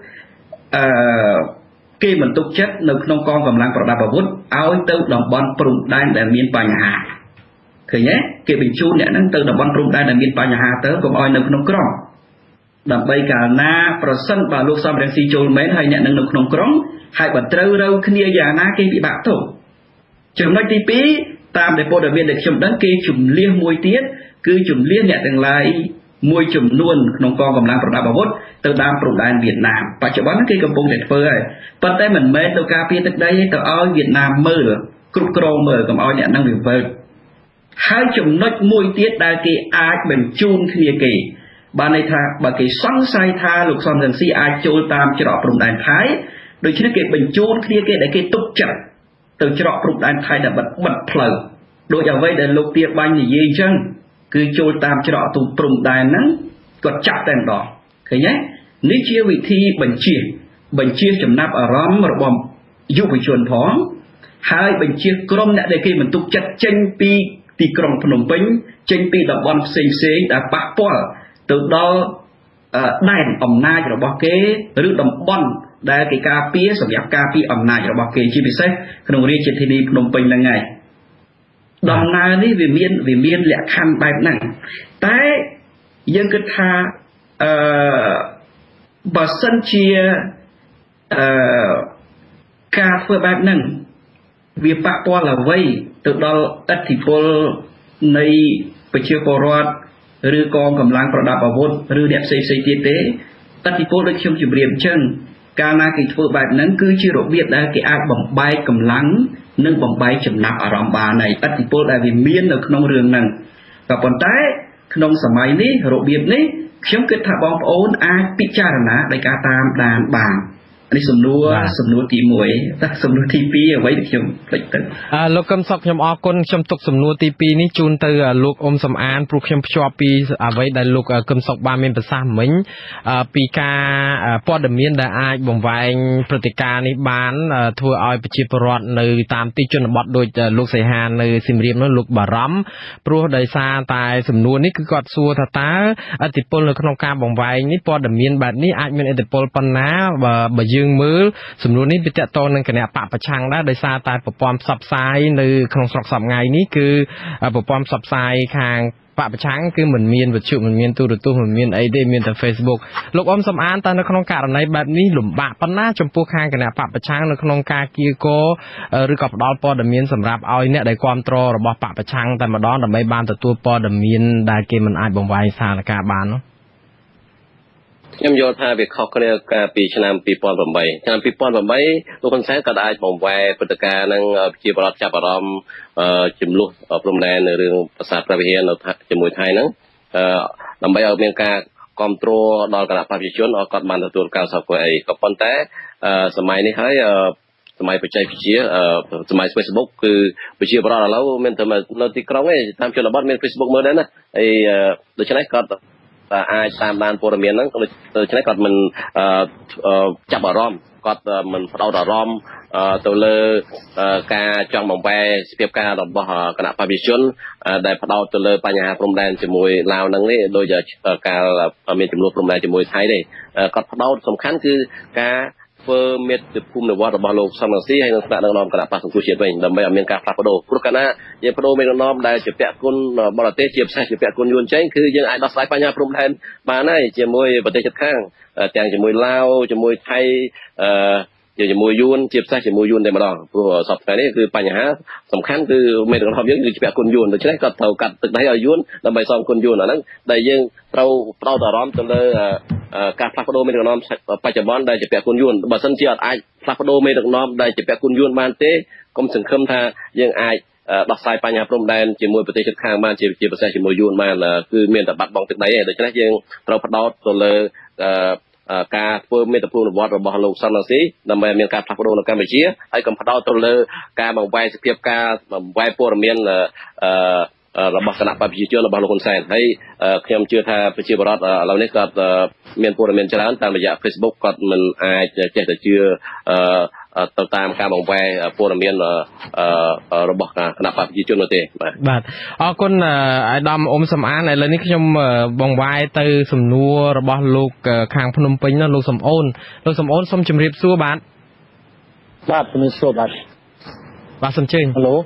គេមិនទុកចិត្តនៅក្នុងកងកម្លាំងប្រដាប់អាវុធឲ្យទៅតំបន់ព្រំដែនដែលមានបញ្ហាឃើញទេគេបញ្ជូនអ្នកហ្នឹងទៅតំបន់ព្រំដែនដែលមានបញ្ហាទៅកុំឲ្យនៅក្នុងក្រុងដើម្បីកាលណាប្រសិនបើលោកសំរងស៊ីចូលមែនហើយអ្នកនឹងនៅក្នុងក្រុងហើយបើត្រូវរើគ្នាយ៉ាងណាគេពិបាកទប់ចំណុចទី2តាមដែលព័ត៌មានដែលខ្ញុំដឹងគេជំលះមួយទៀតគឺជំលះអ្នកទាំងឡាយមួយចំនួនក្នុងកងកម្លាំងប្រដាប់អាវុធទៅតាមព្រំដែនវៀតណាមបច្ចុប្បន្នគេកំពុងតែធ្វើហើយប៉ុន្តែមិនមែនទៅការពារទឹកដីទេទៅឲ្យវៀតណាមមើលគ្រប់គ្រងមើលកុំឲ្យអ្នកនឹងវាវិលហើយចំណុចមួយទៀតដែលគេអាចបញ្ជូនគ្នាគេបានន័យថាបើគេសង្ស័យថាលោកសំរងស៊ីអាចចូលតាមច្រកព្រំដែនថៃដូច្នេះគេបញ្ជូនគ្នាគេដែលគេទុកចិត្តទៅច្រកព្រំដែនថៃដើម្បីបិទផ្លូវដោយអ្វីដែលលោកទាបាញ់និយាយអញ្ចឹងគឺចូលតាមច្រកព្រំដែនហ្នឹងគាត់ចាប់តែម្ដងឃើញទេនេះជាវិធីបញ្ជាចំណាប់អារម្មណ៍របស់យុវជនផងហើយបញ្ជាក្រុមអ្នកដែលគេមិនទុកចិត្តចេញពីទីក្រុងភ្នំពេញចេញពីតំបន់ផ្សេងៗដែលប៉ះពាល់ទៅដល់ដែនអំណាចរបស់គេឬតំបន់ដែលគេការពារសម្រាប់ការពារអំណាចរបស់គេជាពិសេសក្នុងរាជធានីភ្នំពេញហ្នឹងហើយដំណើរនេះវាមានលក្ខខណ្ឌបែបហ្នឹងតែយើងគិតថាបើសិនជាការធ្វើបែបហ្នឹងវាប៉ះពាល់អ្វីទៅដល់ឥទ្ធិពលនៃប្រជាពលរដ្ឋឬកងកម្លាំងប្រដាប់អាវុធឬអ្នកផ្សេងៗទៀតទេឥទ្ធិពលដូចខ្ញុំជម្រាបអញ្ចឹងកាលណាគេធ្វើបែបហ្នឹងគឺជារបៀបដែលគេអាចបំបែកកម្លាំងនិងបំបែកចំណាប់អារម្មណ៍បានហើយឥទ្ធិពលដែលវាមាននៅក្នុងរឿងហ្នឹងក៏ប៉ុន្តែក្នុងសម័យនេះរបៀបនេះខ្ញុំគិតថាបងប្អូនអាចពិចារណាដោយការតាមដានបាននេះសំណួរទី1តែសំណួរទី2អ្វីដែលខ្ញុំភ្លេចទៅលោកកឹមសុខខ្ញុំអរគុណខ្ញុំទុកសំណួរទី2នេះជូនទៅលោកអ៊ុំសំអានព្រោះខ្ញុំភ្ជាប់ពីអ្វីដែលលោកកឹមសុខបានមានប្រសាសន៍មិញពីការព័ត៌មានដែលអាចបង្វែងព្រឹត្តិការណ៍នេះបានធ្វើឲ្យប្រជាពលរដ្ឋនៅតាមទីជនបទដូចលោកសីហានៅសៀមរាបនោះលោកបារម្ភព្រោះដោយសារតែសំណួរនេះគឺគាត់សួរថាតើឥទ្ធិពលនៅក្នុងការបង្វែងនេះព័ត៌មានបែបនេះអាចមានឥទ្ធិពលប៉ុណ្ណាបើយើងមើលសំណួរនេះវាតកតងនឹងគណៈបកប្រឆាំងដែរដោយសារតែប្រព័ន្ធផ្សព្វផ្សាយនៅក្នុងស្រុកសប្តាហ៍នេះគឺប្រព័ន្ធផ្សព្វផ្សាយខាងបកប្រឆាំងគឺមិនមានវិទ្យុមិនមានទូរទស្សន៍មិនមានអីទេមានតែ Facebook លោកអ៊ំសំអានតើនៅក្នុងករណីបែបនេះលំបាកប៉ុណ្ណាចំពោះខាងគណៈបកប្រឆាំងនៅក្នុងការគៀកឬក៏ផ្ដល់ព័ត៌មានសម្រាប់ឲ្យអ្នកដែលគ្រប់គ្រងរបស់បកប្រឆាំងតែម្ដងដើម្បីបានទទួលព័ត៌មានដែលគេមិនអាចបង្វែងស្ថានភាពបាននោះខ្ញុំយល់ថាវាខុសគ្នាកាលពីឆ្នាំ2008ឆ្នាំ2008លោកហ៊ុនសែនក៏អាចបង្វែរព្រឹត្តិការណ៍នឹងជាបរិបទចាប់អារម្មណ៍ចំនួនព្រំដែននៅរឿងប្រាសាទព្រះវិហារនៅជាមួយថៃហ្នឹងដើម្បីឲ្យមានការគ្រប់គ្រងដល់គណៈប្រជាជនឲ្យគាត់បានទទួលការសោកអីក៏ប៉ុន្តែសម័យនេះហើយសម័យបច្ចេកវិទ្យាសម័យ Facebook គឺប្រជាពលរដ្ឋឥឡូវមានតែនៅទីក្រុងឯងតាមជនបទមាន Facebook មើលដែរណាហើយដូច្នេះគាត់អាចតាមដានព័ត៌មានហ្នឹងដូច្នេះគាត់មិនចាប់អារម្មណ៍គាត់មិនផ្ដោតអារម្មណ៍ទៅលើការចង់បង្វែរសភាពការរបស់គណៈប្រជាជនដែលផ្ដោតទៅលើបញ្ហាព្រំដែនជាមួយឡាវហ្នឹងនេះដោយការមានចំនួនព្រំដែនជាមួយថៃទេគាត់ផ្ដោតសំខាន់គឺការធ្វើមេត្តាភូមិនិវត្តរបស់លោកសំរងស៊ីហើយនឹងថ្នាក់ដឹកនាំគណៈបក្សសង្គ្រោះជាតិវិញដើម្បីឲ្យមានការផ្លាស់ប្ដូរព្រោះកាលណាយើងបដូរមេដឹកនាំដែលជាពាក់គុណបរទេសជាពិសេសជាពាក់គុណយួនចេញគឺយើងអាចដោះស្រាយបញ្ហាព្រំដែនបានហើយជាមួយប្រទេសជិតខាងទាំងជាមួយឡាវជាមួយថៃជាមួយយួនជាពិសេសជាមួយយួនតែម្ដងព្រោះសពថ្ងៃនេះគឺបញ្ហាសំខាន់គឺមេដឹកនាំយើងគឺជាពាក់គុណយួនដូច្នេះក៏ត្រូវកាត់ទឹកដីឲ្យយួនដើម្បីសងគុណយួនអាហ្នឹងដែលយើងត្រូវផ្ដោតអារម្មណ៍ទៅលើការផ្លាស់ប្ដូរមេដឹកនាំបច្ចុប្បន្នដែលជាពាក់គុណយួនបើមិនជាអត់អាចផ្លាស់ប្ដូរមេដឹកនាំដែលជាពាក់គុណយួនបានទេកុំសង្ឃឹមថាយើងអាចដោះស្រាយបញ្ហាព្រំដែនជាមួយប្រទេសជិតខាងបានជាពិសេសជាមួយយួនបានគឺមានតែបាត់បង់ទឹកដីឯងដូច្នេះយើងត្រូវផ្ដោតទៅលើការធ្វើមេត្តភាពរបស់លោកសំរងស៊ីដើម្បីមានការផ្លាស់ប្ដូរនៅកម្ពុជាហើយកុំផ្ដោតទៅលើការបង្វែរសភាពការបង្វែរព័ត៌មានរបស់គណៈបព្វជិជនរបស់លោកហ៊ុនសែនហើយខ្ញុំជឿថាប្រជាពលរដ្ឋឥឡូវនេះគាត់មានព័ត៌មានច្រើនតាមរយៈ Facebook គាត់មិនអាចចេះតែជឿទៅតាមការបង្វែរព័ត៌មានរបស់គណៈបព្វជិជននោះទេបាទអរគុណអាដាមអ៊ុំសំអានឥឡូវនេះខ្ញុំបង្វែរទៅសំណួររបស់លោកខាងភ្នំពេញនោះលោកសំអូនសូមជម្រាបសួរបាទជំរាបសួរបាទសូមជើញហៅឡូ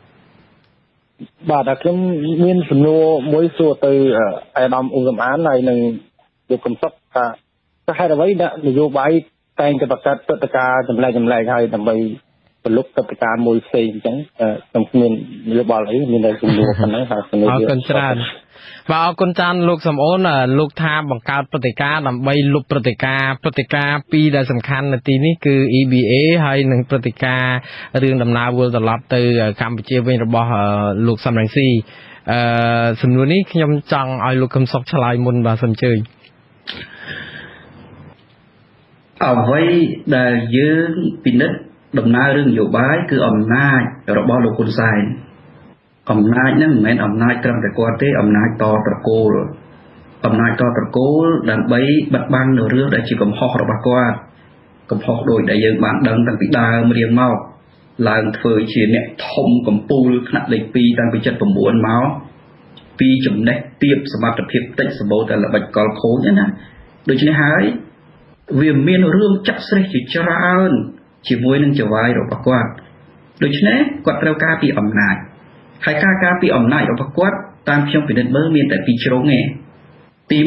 បាទខ្ញុំមានសំណួរមួយសួរទៅអាដាមអ៊ុំសំអានហើយនឹងលោកកំសុកថាហេតុអ្វីដាក់នយោបាយតែងតែបង្កើតព្រឹត្តិការណ៍ចម្លែកហើយដើម្បីប្រលុបព្រឹត្តិការណ៍មួយផ្សេងអញ្ចឹងខ្ញុំគ្មានយោបល់អីមានតែសំណួរប៉ុណ្ណឹងហើយសំណួរអរគុណច្រើនបាទអរគុណច្រើនលោកសំអូនលោកថាបង្កើតព្រឹត្តិការណ៍ដើម្បីលុបព្រឹត្តិការណ៍ពីរដែលសំខាន់នៅទីនេះគឺ EBA ហើយនិងព្រឹត្តិការណ៍រឿងដំណើរវិលត្រឡប់ទៅកម្ពុជាវិញរបស់លោកសំរងស៊ីសំណួរនេះខ្ញុំចង់ឲ្យលោកកំសុកឆ្លើយមុនបាទសូមអញ្ជើញអ្វីដែលយើងពិនិត្យដំណើររឿងនយោបាយគឺអំណាចរបស់លោកហ៊ុនសែនអំណាចហ្នឹងមិនមែនអំណាចត្រឹមតែគាត់ទេអំណាចតត្រកូលដើម្បីបិទបាំងនៅរឿងដែលជាកំហុសរបស់គាត់កំហុសដោយដែលយើងបានដឹងតាំងពីដើមរៀងមកឡើងធ្វើជាអ្នកធំកំពូលថ្នាក់លេខ2តាំងពី79មកពីចំណេះទាបសមត្ថភាពតិចសម្បូរតែល្បិចកលខូចណាដូច្នេះហើយវាមានរឿងចាក់ស្រេះជាច្រើនជាមួយនឹងចវាយរបស់គាត់ដូច្នេះគាត់ត្រូវការពីអំណាចហើយការការពីអំណាចរបស់គាត់តាមខ្ញុំពិនិត្យមើលមានតែពីរជ្រុងទេទី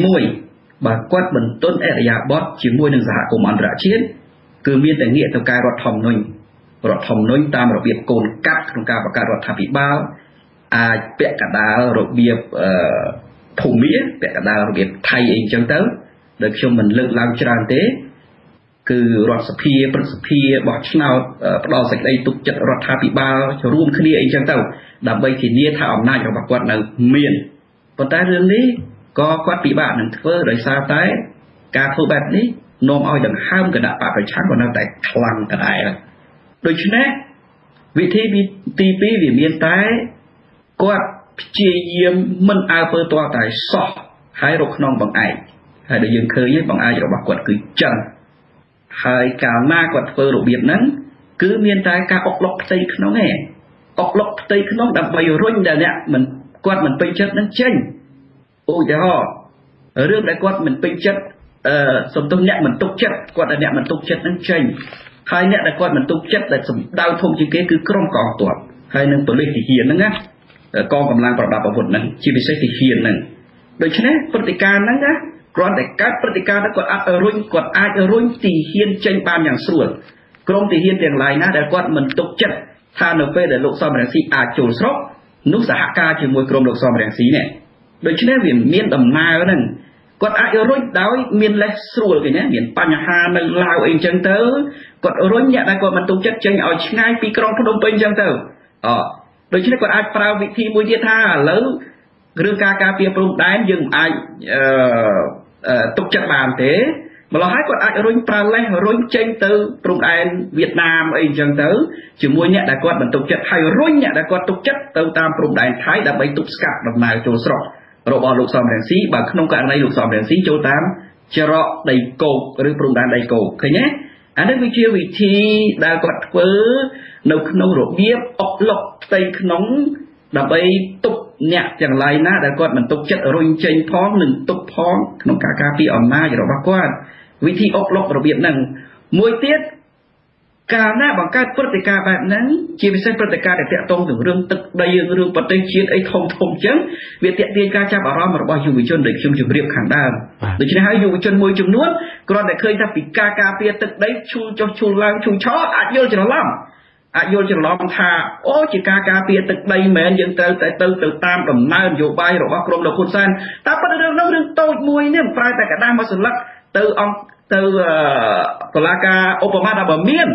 1បើគាត់បន្ទន់អរិយាប័ត្រជាមួយនឹងសហគមន៍អន្តរជាតិគឺមានតែងាកទៅកែរដ្ឋធម្មនុញ្ញតាមរបៀបកូនកាត់ក្នុងការបង្កើតរដ្ឋាភិបាលអាចពាក់កណ្ដាលរបៀបភូមិពាក់កណ្ដាលរបៀបថៃអីចឹងទៅដែលខ្ញុំមិនលើកឡើងច្រើនទេគឺរដ្ឋសភាព្រឹទ្ធសភាបោះឆ្នោតផ្ដល់សេចក្តីទុកចិត្តរដ្ឋាភិបាលរួមគ្នាអីចឹងទៅដើម្បីធានាថាអំណាចរបស់គាត់នៅមានប៉ុន្តែរឿងនេះក៏គាត់ពិបាកនឹងធ្វើដោយសារតែការធ្វើបែបនេះនាំឲ្យដង្ហើមគណៈបកប្រឆាំងក៏នៅតែខ្លាំងដដែលដូច្នេះវិធីទី2វាមានតែគាត់ព្យាយាមមិនអើពើទាល់តែសោះហើយរកក្នុងបង្អែកហើយដែលយើងឃើញបង្អែករបស់គាត់គឺចឹងហើយកាលណាគាត់ធ្វើរបៀបហ្នឹងគឺមានតែការអុកឡុកផ្ទៃក្នុងឯងអុកឡុកផ្ទៃក្នុងដើម្បីរុញដែលអ្នកមិនគាត់មិនពេញចិត្តនឹងចេញឧទាហរណ៍រឿងដែលគាត់មិនពេញចិត្តសំទោសអ្នកមិនទុកចិត្តគាត់ដែលអ្នកមិនទុកចិត្តនឹងចេញហើយអ្នកដែលគាត់មិនទុកចិត្តដែលសម្ដៅធំជាងគេគឺក្រុមកងទ័ពហើយនឹងប៉ូលីសទាហានហ្នឹងណាកងកម្លាំងប្រដាប់អាវុធហ្នឹងជាពិសេសទាហានហ្នឹងដូច្នេះព្រឹត្តិការណ៍ហ្នឹងណាគ្រាន់តែកើតព្រឹត្តិការណ៍ហ្នឹងគាត់អាចរុញទាហានចេញបានយ៉ាងស្រួលក្រុមទាហានទាំងឡាយណាដែលគាត់មិនទុកចិត្តថានៅពេលដែលលោកសំរងស៊ីអាចចូលស្រុកនោះសហការជាមួយក្រុមលោកសំរងស៊ីនេះដូច្នេះវាមានដំណើរហ្នឹងគាត់អាចរុញដោយមានលេសស្រួលគេណាមានបញ្ហានៅឡាវអីចឹងទៅគាត់រុញអ្នកដែលគាត់មិនទុកចិត្តចេញឲ្យឆ្ងាយពីក្រុងភ្នំពេញចឹងទៅដូច្នេះគាត់អាចប្រើវិធីមួយទៀតថាឥឡូវរឿងការពារព្រំដែនយើងមិនអាចទុកចិត្តបានទេម្ល៉េះហើយគាត់អាចរុញប្រើលេសរុញចេញទៅព្រំដែនវៀតណាមអីចឹងទៅជាមួយអ្នកដែលគាត់មិនទុកចិត្តហើយរុញអ្នកដែលគាត់ទុកចិត្តទៅតាមព្រំដែនថៃដើម្បីទប់ស្កាត់ដំណើរចូលស្រុករបស់លោកសំរងស៊ីបើក្នុងករណីលោកសំរងស៊ីចូលតាមច្រកដីគោកឬព្រំដែនដីគោកឃើញទេអានេះវាជាវិធីដែលគាត់ធ្វើនៅក្នុងរបៀបអុកឡុកផ្ទៃក្នុងដើម្បីទប់អ្នកទាំងឡាយណាដែលគាត់មិនទុកចិត្តរុញចេញផងនិងទប់ផងក្នុងការការពារអំណាចរបស់គាត់វិធីអុកឡុករបៀបហ្នឹងមួយទៀតកាលណាបង្កើតព្រឹត្តិការណ៍បែបហ្នឹងជាពិសេសព្រឹត្តិការណ៍ដែលតាក់ទងនឹងរឿងទឹកដីរឿងប្រទេសជាតិអីធំអញ្ចឹងវាទាក់ទាញការចាប់អារម្មណ៍របស់យុវជនដែលខ្ញុំជម្រាបខាងដើមដូច្នេះហើយយុវជនមួយចំនួនគ្រាន់តែឃើញថាពីការការពារទឹកដីឈូលចុះឈូលឡើងឈូលឆោអាចយល់ច្រឡំថាអូជាការការពារទឹកដីមែនយើងត្រូវតែទៅតាមដំណើរនយោបាយរបស់ក្រុមលោកហ៊ុនសែនតែប៉ុន្តែរឿងនោះរឿងតូចមួយនេះប្រើតែกระดาษមកសន្លឹកទៅអង្គទៅតុលាការឧបមាថាបើមាន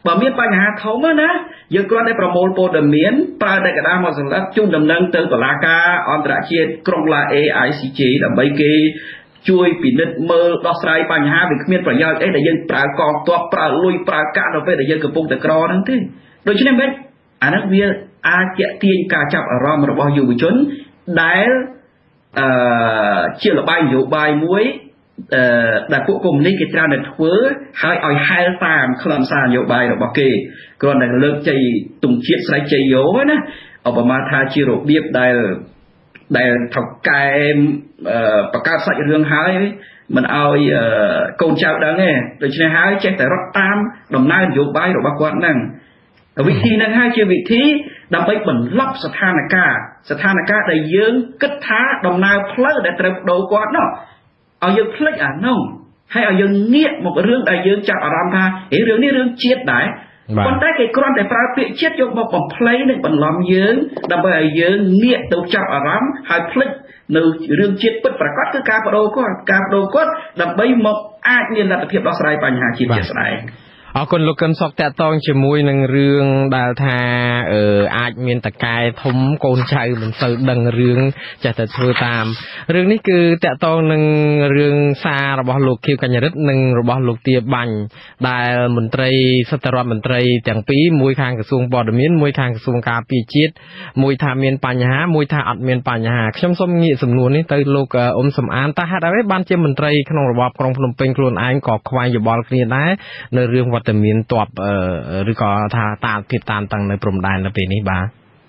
បើមានបញ្ហាធំណាយើងគ្រាន់តែប្រមូលព័ត៌មានប្រើតែกระดาษមកសម្រាប់ជូនដំណឹងទៅតុលាការអន្តរជាតិក្រុងឡាអេ ICJ ដើម្បីគេជួយពិនិត្យមើលដោះស្រាយបញ្ហាវាគ្មានប្រយោជន៍អីដែលយើងប្រើកងទ័ពប្រើលុយប្រើកាក់នៅពេលដែលយើងកំពុងតែក្រហ្នឹងទេដូច្នេះមិនអានោះវាអាចទាញការចាប់អារម្មណ៍របស់យុវជនដែលជាលបាយនយោបាយមួយដែលពួកកុម្មុយនីសគេត្រូវតែធ្វើហើយឲ្យហែលតាមខ្លឹមសារនយោបាយរបស់គេគ្រាន់តែលើកជ័យទង់ជាតិស្រែកជ័យយោណាឧបមាថាជារបៀបដែលថៅកែបង្កើតសាច់រឿងហើយមិនឲ្យកូនចៅដឹងទេដូច្នេះហើយចេះតែរត់តាមដំណើរនយោបាយរបស់គាត់ហ្នឹងវិធីហ្នឹងហើយជាវិធីដើម្បីបន្លប់ស្ថានភាពដែលយើងគិតថាដំណើរផ្លូវដែលត្រូវបដូរគាត់នោះឲ្យយើងភ្លេចអានោះហើយឲ្យយើងងាកមករឿងដែលយើងចាប់អារម្មណ៍ថារឿងនេះរឿងជាតិដែរប៉ុន្តែគេគ្រាន់តែប្រើពាក្យជាតិយកមកបំភ្លៃនិងបន្លំយើងដើម្បីឲ្យយើងងាកទៅចាប់អារម្មណ៍ហើយភ្លេចនៅរឿងជាតិពិតប្រាកដគឺការបដូរគាត់ដើម្បីមកអាចមានលទ្ធភាពដោះស្រាយបញ្ហាជាតិជាស្ដែងអរគុណលោកកឹមសុខតាក់ទងជាមួយនឹងរឿងដែលថាអាចមានតកែធំកូនចៅមិនសូវដឹងរឿងចេះតែធ្វើតាមរឿងនេះគឺតាក់ទងនឹងរឿងសាររបស់លោកខៀវកញ្ញរិទ្ធនិងរបស់លោកទាបាញ់ដែលមន្ត្រីសិទ្ធិរដ្ឋមន្ត្រីទាំងពីរមួយខាងក្រសួងព័ត៌មានមួយខាងក្រសួងការពារជាតិមួយថាមានបញ្ហាមួយថាអត់មានបញ្ហាខ្ញុំសូមងាកសំណួរនេះទៅលោកអ៊ុំសំអានតើហេតុអ្វីបានជាមន្ត្រីក្នុងរបបក្រុងភ្នំពេញខ្លួនឯងក៏ខ្វែងយោបល់គ្នាដែរនៅរឿងវត្តមានតបឬក៏ថាតាភាពតានតឹងនៅព្រំដែននៅពេលនេះបាទ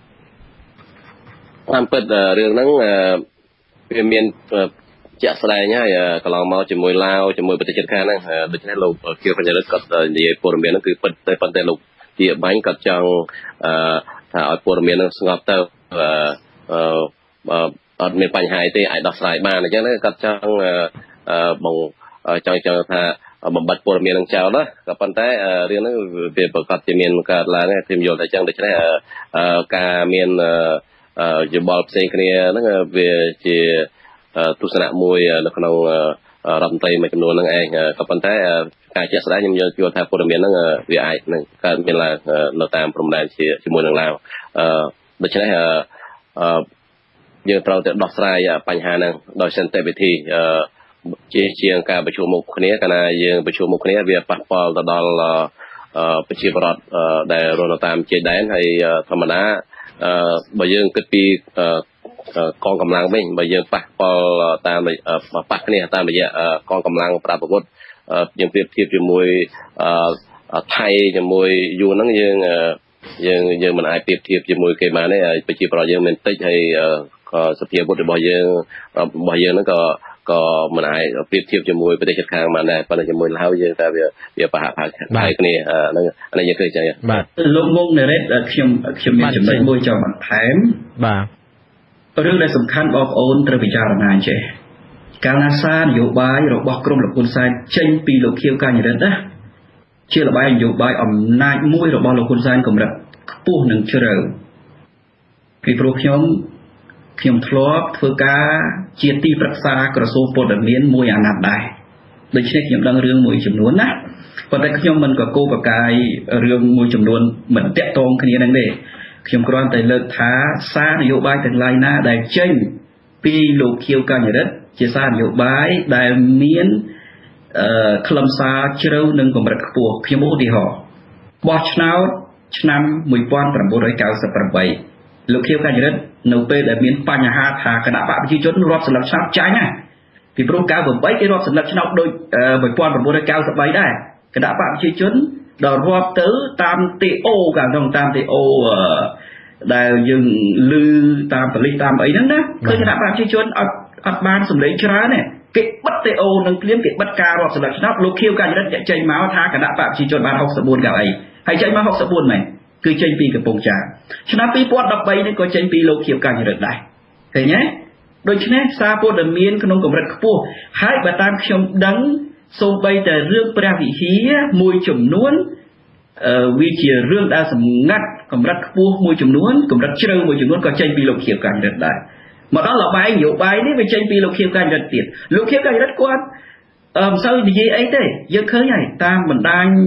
តាមពិតរឿងហ្នឹងវាមានជាក់ស្ដែងហើយកន្លងមកជាមួយឡាវជាមួយប្រទេសជិតខាងហ្នឹងដូច្នេះលោកខៀវកញ្ញរិទ្ធគាត់និយាយព័ត៌មានហ្នឹងគឺពិតតែប៉ុន្តែលោកជាបាញ់គាត់ចង់ថាឲ្យព័ត៌មានហ្នឹងស្ងប់ទៅអត់មានបញ្ហាទេអាចដោះស្រាយបានអញ្ចឹងគាត់ចង់ចង់ថាបំបត្តិព័ត៌មាននឹងចោលណាក៏ប៉ុន្តែរឿងហ្នឹងវាប្រកាសជាមានកើតឡើងខ្ញុំយល់តែអញ្ចឹងដូច្នេះការមានយោបល់ផ្សេងគ្នាហ្នឹងវាជាទស្សនៈមួយនៅក្នុងរដ្ឋមន្ត្រីមួយចំនួនហ្នឹងឯងក៏ប៉ុន្តែការជាក់ស្ដែងខ្ញុំយល់ថាព័ត៌មានហ្នឹងវាអាចនឹងកើតមានឡើងនៅតាមព្រំដែនជាមួយនឹងឡាវដូច្នេះយើងត្រូវតែដោះស្រាយបញ្ហាហ្នឹងដោយសន្តិវិធីជាងការប្រជុំមុខគ្នាកាលណាយើងប្រជុំមុខគ្នាវាប៉ះពាល់ទៅដល់ប្រជាពលរដ្ឋដែលរស់នៅតាមជាដែនហើយធម្មតាបើយើងគិតពីកងកម្លាំងវិញបើយើងប៉ះពាល់តាមប៉ះគ្នាតាមរយៈកងកម្លាំងប្រដាប់អាវុធយើងប្រៀបធៀបជាមួយថៃជាមួយយួនហ្នឹងយើងមិនអាចប្រៀបធៀបជាមួយគេបានទេប្រជាពលរដ្ឋយើងមានតិចហើយសភាវុធរបស់យើងហ្នឹងក៏មិនអាចប្រៀបធៀបជាមួយប្រទេសជិតខាងបានដែរប៉ុន្តែជាមួយឡាវយើងតែវាប្រហាក់ប្រហែលគ្នាហ្នឹងអានេះយើងឃើញចឹងបាទលោកងងណេរ៉េតខ្ញុំមានចំណុចមួយចង់បន្ថែមបាទរឿងដែលសំខាន់បងប្អូនត្រូវពិចារណាចេះកាលណាសារនយោបាយរបស់ក្រមលោកហ៊ុនសែនចេញពីលោកខៀវកញ្ញរិទ្ធណាជាលបាយនយោបាយអំណាចមួយរបស់លោកហ៊ុនសែនកម្រិតខ្ពស់និងជ្រៅពីព្រោះខ្ញុំធ្លាប់ធ្វើការជាទីប្រឹក្សាក្រសួងព័ត៌មានមួយអាណត្តិដែរដូច្នេះខ្ញុំដឹងរឿងមួយចំនួនណាប៉ុន្តែខ្ញុំមិនក៏គោលបកាយរឿងមួយចំនួនមិនតាក់ទងគ្នានឹងទេខ្ញុំគ្រាន់តែលើកថាសារនយោបាយទាំងឡាយណាដែលចេញពីលោកខៀវកញ្ញរិទ្ធជាសារនយោបាយដែលមានខ្លឹមសារជ្រៅនិងកម្រិតខ្ពស់ខ្ញុំឧទាហរណ៍បោះឆ្នោតឆ្នាំ1998លោកខៀវកញ្ញរិទ្ធនៅពេលដែលមានបញ្ហាថាគណៈបកប្រជាជនរាប់សន្លឹកឆ្នោតចាញ់ណាពីព្រោះ98គេរាប់សន្លឹកឆ្នោតដូច1993ដែរគណៈបកប្រជាជនដល់រាប់ទៅតាមទេអូកាលនោះតាមទេអូដែលយើងឮតាមប៉ូលីសតាមអីហ្នឹងណាគឺគណៈបកប្រជាជនអត់បានសម្លេងច្រើនទេគេបិទទេអូនឹងព្រាមគេបិទការរាប់សន្លឹកឆ្នោតលោកខៀវកញ្ញរិទ្ធចេញមកថាគណៈបកប្រជាជនបាន64កៅអីហើយចេញមក64មែនគឺចេញពីកំពង់ចាមឆ្នាំ2013នេះក៏ចេញពីលោកខៀវកញ្ញរិទ្ធដែរឃើញទេដូច្នេះសារព័ត៌មានក្នុងកម្រិតខ្ពស់ហើយបើតាមខ្ញុំដឹងសូម្បីតែរឿងព្រះវិហារមួយចំនួនវាជារឿងដែលសម្ងាត់កម្រិតខ្ពស់មួយចំនួនកម្រិតជ្រៅមួយចំនួនក៏ចេញពីលោកខៀវកញ្ញរិទ្ធដែរមកដល់លបាយនយោបាយនេះវាចេញពីលោកខៀវកញ្ញរិទ្ធទៀតលោកខៀវកញ្ញរិទ្ធគាត់មិនសូវនិយាយអីទេយើងឃើញហើយតាមបណ្ដាញ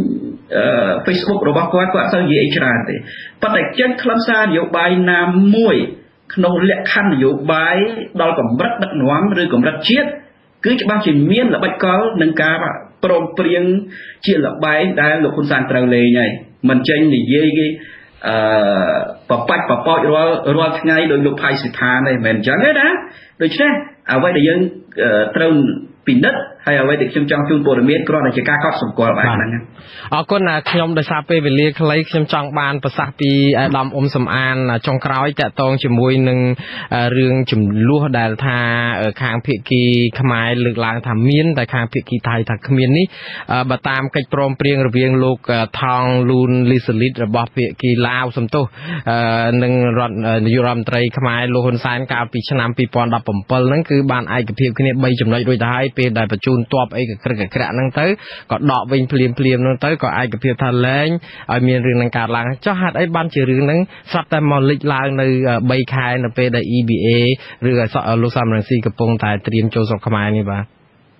Facebook របស់គាត់អត់សូវនិយាយច្រើនទេប៉ុន្តែចេញខ្លឹមសារនយោបាយណាមួយក្នុងលក្ខខណ្ឌនយោបាយដល់កម្រិតដឹកនាំឬកម្រិតជាតិគឺច្បាស់ជាមានល្បិចកលនឹងការព្រមព្រៀងជាលបែងដែលលោកហ៊ុនសែនត្រូវលេងហើយមិនចេញនិយាយគេបបាច់បបោចរាល់ថ្ងៃដោយលោកផៃសិដ្ឋាទេមិនមែនអញ្ចឹងទេណាដូច្នេះអ្វីដែលយើងត្រូវពិនិត្យហើយអ្វីដែលខ្ញុំចង់ជូនព័ត៌មានគ្រាន់តែជាការកត់សម្គាល់បែបហ្នឹងអរគុណខ្ញុំដោយសារពេលវេលាខ្លីខ្ញុំចង់បានប្រសាសន៍ពីអាដាមអ៊ុំសំអានចុងក្រោយតាក់ទងជាមួយនឹងរឿងចំនួនដែលថាខាងភាគីខ្មែរលើកឡើងថាមានតែខាងភាគីថៃថាគ្មាននេះបើតាមកិច្ចព្រមព្រៀងរវាងលោកថងលូនលីសាលីតរបស់ភាគីឡាវសំទោសនិងរដ្ឋនាយករដ្ឋមន្ត្រីខ្មែរលោកហ៊ុនសែនកាលពីឆ្នាំ2017ហ្នឹងគឺបានឯកភាពគ្នា3ចំណុចរួចទៅហើយពេលដែលបញ្ជូនទ័ពអីកក្រឹកក្រាក់ហ្នឹងទៅក៏ដកវិញភ្លាមហ្នឹងទៅក៏ឯកភាពថាលែងឲ្យមានរឿងនឹងកើតឡើងចុះហេតុអីបានជារឿងហ្នឹងស្រាប់តែមកលេចឡើងនៅ3ខែនៅពេលដែល EBA ឬលោកសំរងស៊ីកំពុងតែត្រៀមចូលស្រុកខ្មែរនេះបាទ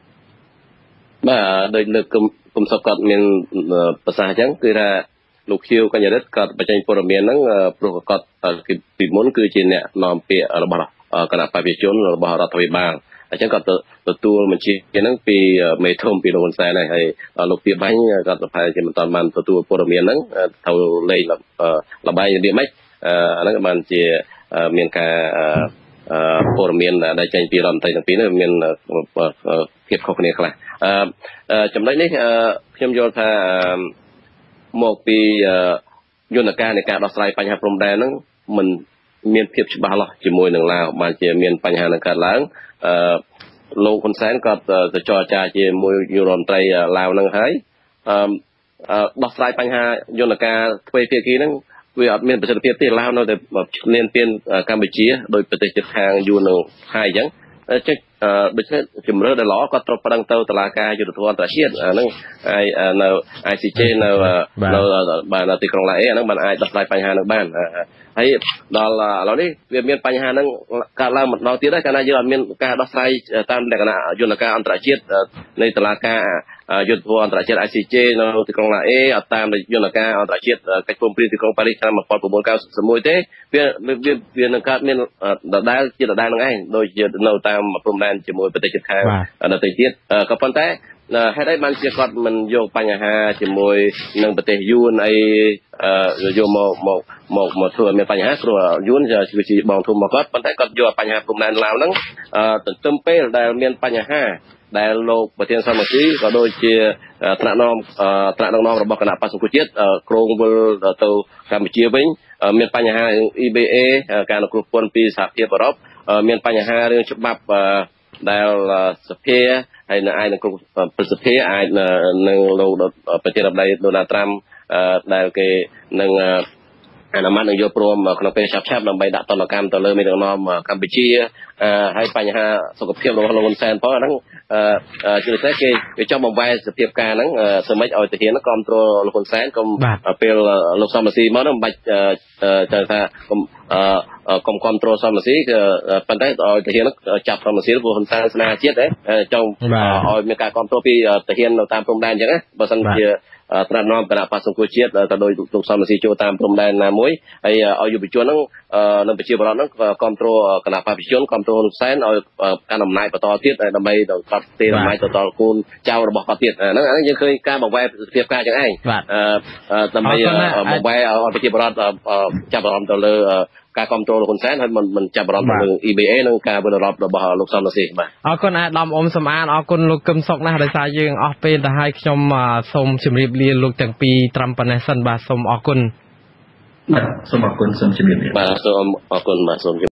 ដោយលើកគុំសុកគាត់មានប្រសាសន៍អញ្ចឹងគឺថាលោកខៀវកញ្ញារិទ្ធគាត់បញ្ចេញព័ត៌មានហ្នឹងព្រោះគាត់ពីមុនគឺជាអ្នកនាំពាក្យរបស់គណៈបព្វជិជនរបស់រដ្ឋាភិបាលអញ្ចឹងគាត់ទទួលបញ្ជាហ្នឹងពីមេធំពីលោកហ៊ុនសែនហើយលោកពីបាញ់គាត់ប្រហែលជាមិនតាន់បានទទួលព័ត៌មានហ្នឹងត្រូវលេងលបាយរបៀបម៉េចអាហ្នឹងបានជាមានការព័ត៌មានដែលចេញពីរដ្ឋមន្ត្រីទាំងពីរនេះមានភាពខុសគ្នាខ្លះចំណុចនេះខ្ញុំយល់ថាមកពីយន្តការនៃការដោះស្រាយបញ្ហាព្រំដែនហ្នឹងមិនមានភាពច្បាស់លាស់ជាមួយនឹងឡាវបានជាមានបញ្ហានឹងកើតឡើងលោកហ៊ុនសែនក៏ទៅចរចាជាមួយយុរដ្ឋមន្ត្រីឡាវនឹងហើយដោះស្រាយបញ្ហាយន្តការទ្វេភាគីហ្នឹងវាអត់មានប្រសិទ្ធភាពទេឡាវនៅតែឈ្លានពានកម្ពុជាដោយប្រទេសជិតខាងយូរនឹងហើយអញ្ចឹងដូច្នេះជំរឿដែលល្អគាត់ត្រូវប្តឹងទៅតុលាការយុត្តិធម៌អន្តរជាតិហ្នឹងនៅ ICJ នៅបានទីក្រុងឡាអេហ្នឹងបានអាចដោះស្រាយបញ្ហាហ្នឹងបានហើយដល់ឥឡូវនេះវាមានបញ្ហាហ្នឹងកើតឡើងម្ដងទៀតហើយកាលណាយើងអត់មានការដោះស្រាយតាមលក្ខណៈយន្តការអន្តរជាតិនៃតុលាការយុទ្ធភ័ណ្ឌអន្តរជាតិ ICJ នៅទីក្រុងឡាអេអត់តាមយន្តការអន្តរជាតិកិច្ចព្រមព្រៀងទីក្រុងប៉ារីសឆ្នាំ1991ទេវានឹងកើតមានដដែលជាដដែលនឹងឯងដូចជានៅតាមព្រំដែនជាមួយប្រទេសជិតខាងដទៃទៀតក៏ប៉ុន្តែហេតុអីបានជាគាត់មិនយកបញ្ហាជាមួយនឹងប្រទេសយួនអីយកមកធ្វើឲ្យមានបញ្ហាព្រោះយួនគឺជាបងធំរបស់គាត់ប៉ុន្តែគាត់យកបញ្ហាព្រំដែនឡាវហ្នឹងទន្ទឹមពេលដែលមានបញ្ហាដែលលោកប្រធានសមាជិកក៏ដូចជាថ្នាក់ដឹកនាំរបស់គណៈបក្សសង្គ្រោះជាតិក្រុងវិលទៅកម្ពុជាវិញមានបញ្ហា EBA ការអនុគ្រោះពន្ធពីសហភាពអឺរ៉ុបមានបញ្ហារឿងច្បាប់ដែលសភាហើយនៅឯនឹងគ្រប់ប្រសិទ្ធិអាចនឹងលោកប្រធានាធិបតីដូណាល់ត្រាំដែលគេនឹងអនុម័តនឹងយកព្រមក្នុងពេលឆាប់ដើម្បីដាក់ទណ្ឌកម្មទៅលើមេដឹកនាំកម្ពុជាហើយបញ្ហាសុខភាពរបស់លោកហ៊ុនសែនផងហ្នឹងជាពិសេសគេចង់បំវែសភាពការហ្នឹងធ្វើម៉េចឲ្យទាហានហ្នឹងគ្រប់គ្រងលោកហ៊ុនសែនកុំពេលលោកសំរងស៊ីមកហ្នឹងមិនបាច់ទៅថាកុំគ្រប់គ្រងសំរងស៊ីប៉ុន្តែឲ្យទាហានហ្នឹងចាប់សំរងស៊ីព្រោះហ៊ុនសែនស្នាជាតិចង់ឲ្យមានការគ្រប់គ្រងពីទាហាននៅតាមព្រំដែនអញ្ចឹងណាបើមិនជាត្រាំនាំគណៈបក្សសង្គ្រោះជាតិទៅដោយលោកសំរងស៊ីចូលតាមព្រំដែនណាមួយហើយឲ្យយុវជនហ្នឹងនៅប្រជាពលរដ្ឋហ្នឹងគ្រប់គ្រងគណៈបព្វជិជនគ្រប់គ្រងហ៊ុនសែនឲ្យកាន់អំណាចបន្តទៀតដើម្បីទៅកាត់ទេអំណាចទៅដល់កូនចៅរបស់គាត់ទៀតហ្នឹងយើងឃើញការបង្វែរប្រសិទ្ធភាពការចឹងឯងដើម្បីបង្វែរឲ្យប្រជាពលរដ្ឋចាប់អារម្មណ៍ទៅលើការគ្រប់គ្រងលោកហ៊ុនសែនហើយមិនចាប់អារម្មណ៍ទៅលើ EBA និងការវិលរត់របស់លោកសំរងស៊ីបាទអរគុណអាដាមអ៊ុំសំអានអរគុណលោកកឹមសុខណាស់ដោយសារយើងអស់ពេលទៅហើយខ្ញុំសូមជម្រាបលាលោកទាំងពីរត្រឹមប៉ុណ្ណេះសិនបាទសូមអរគុណបាទសូមអរគុណសូមជម្រាបលាបាទសូមអរគុណបាទសូម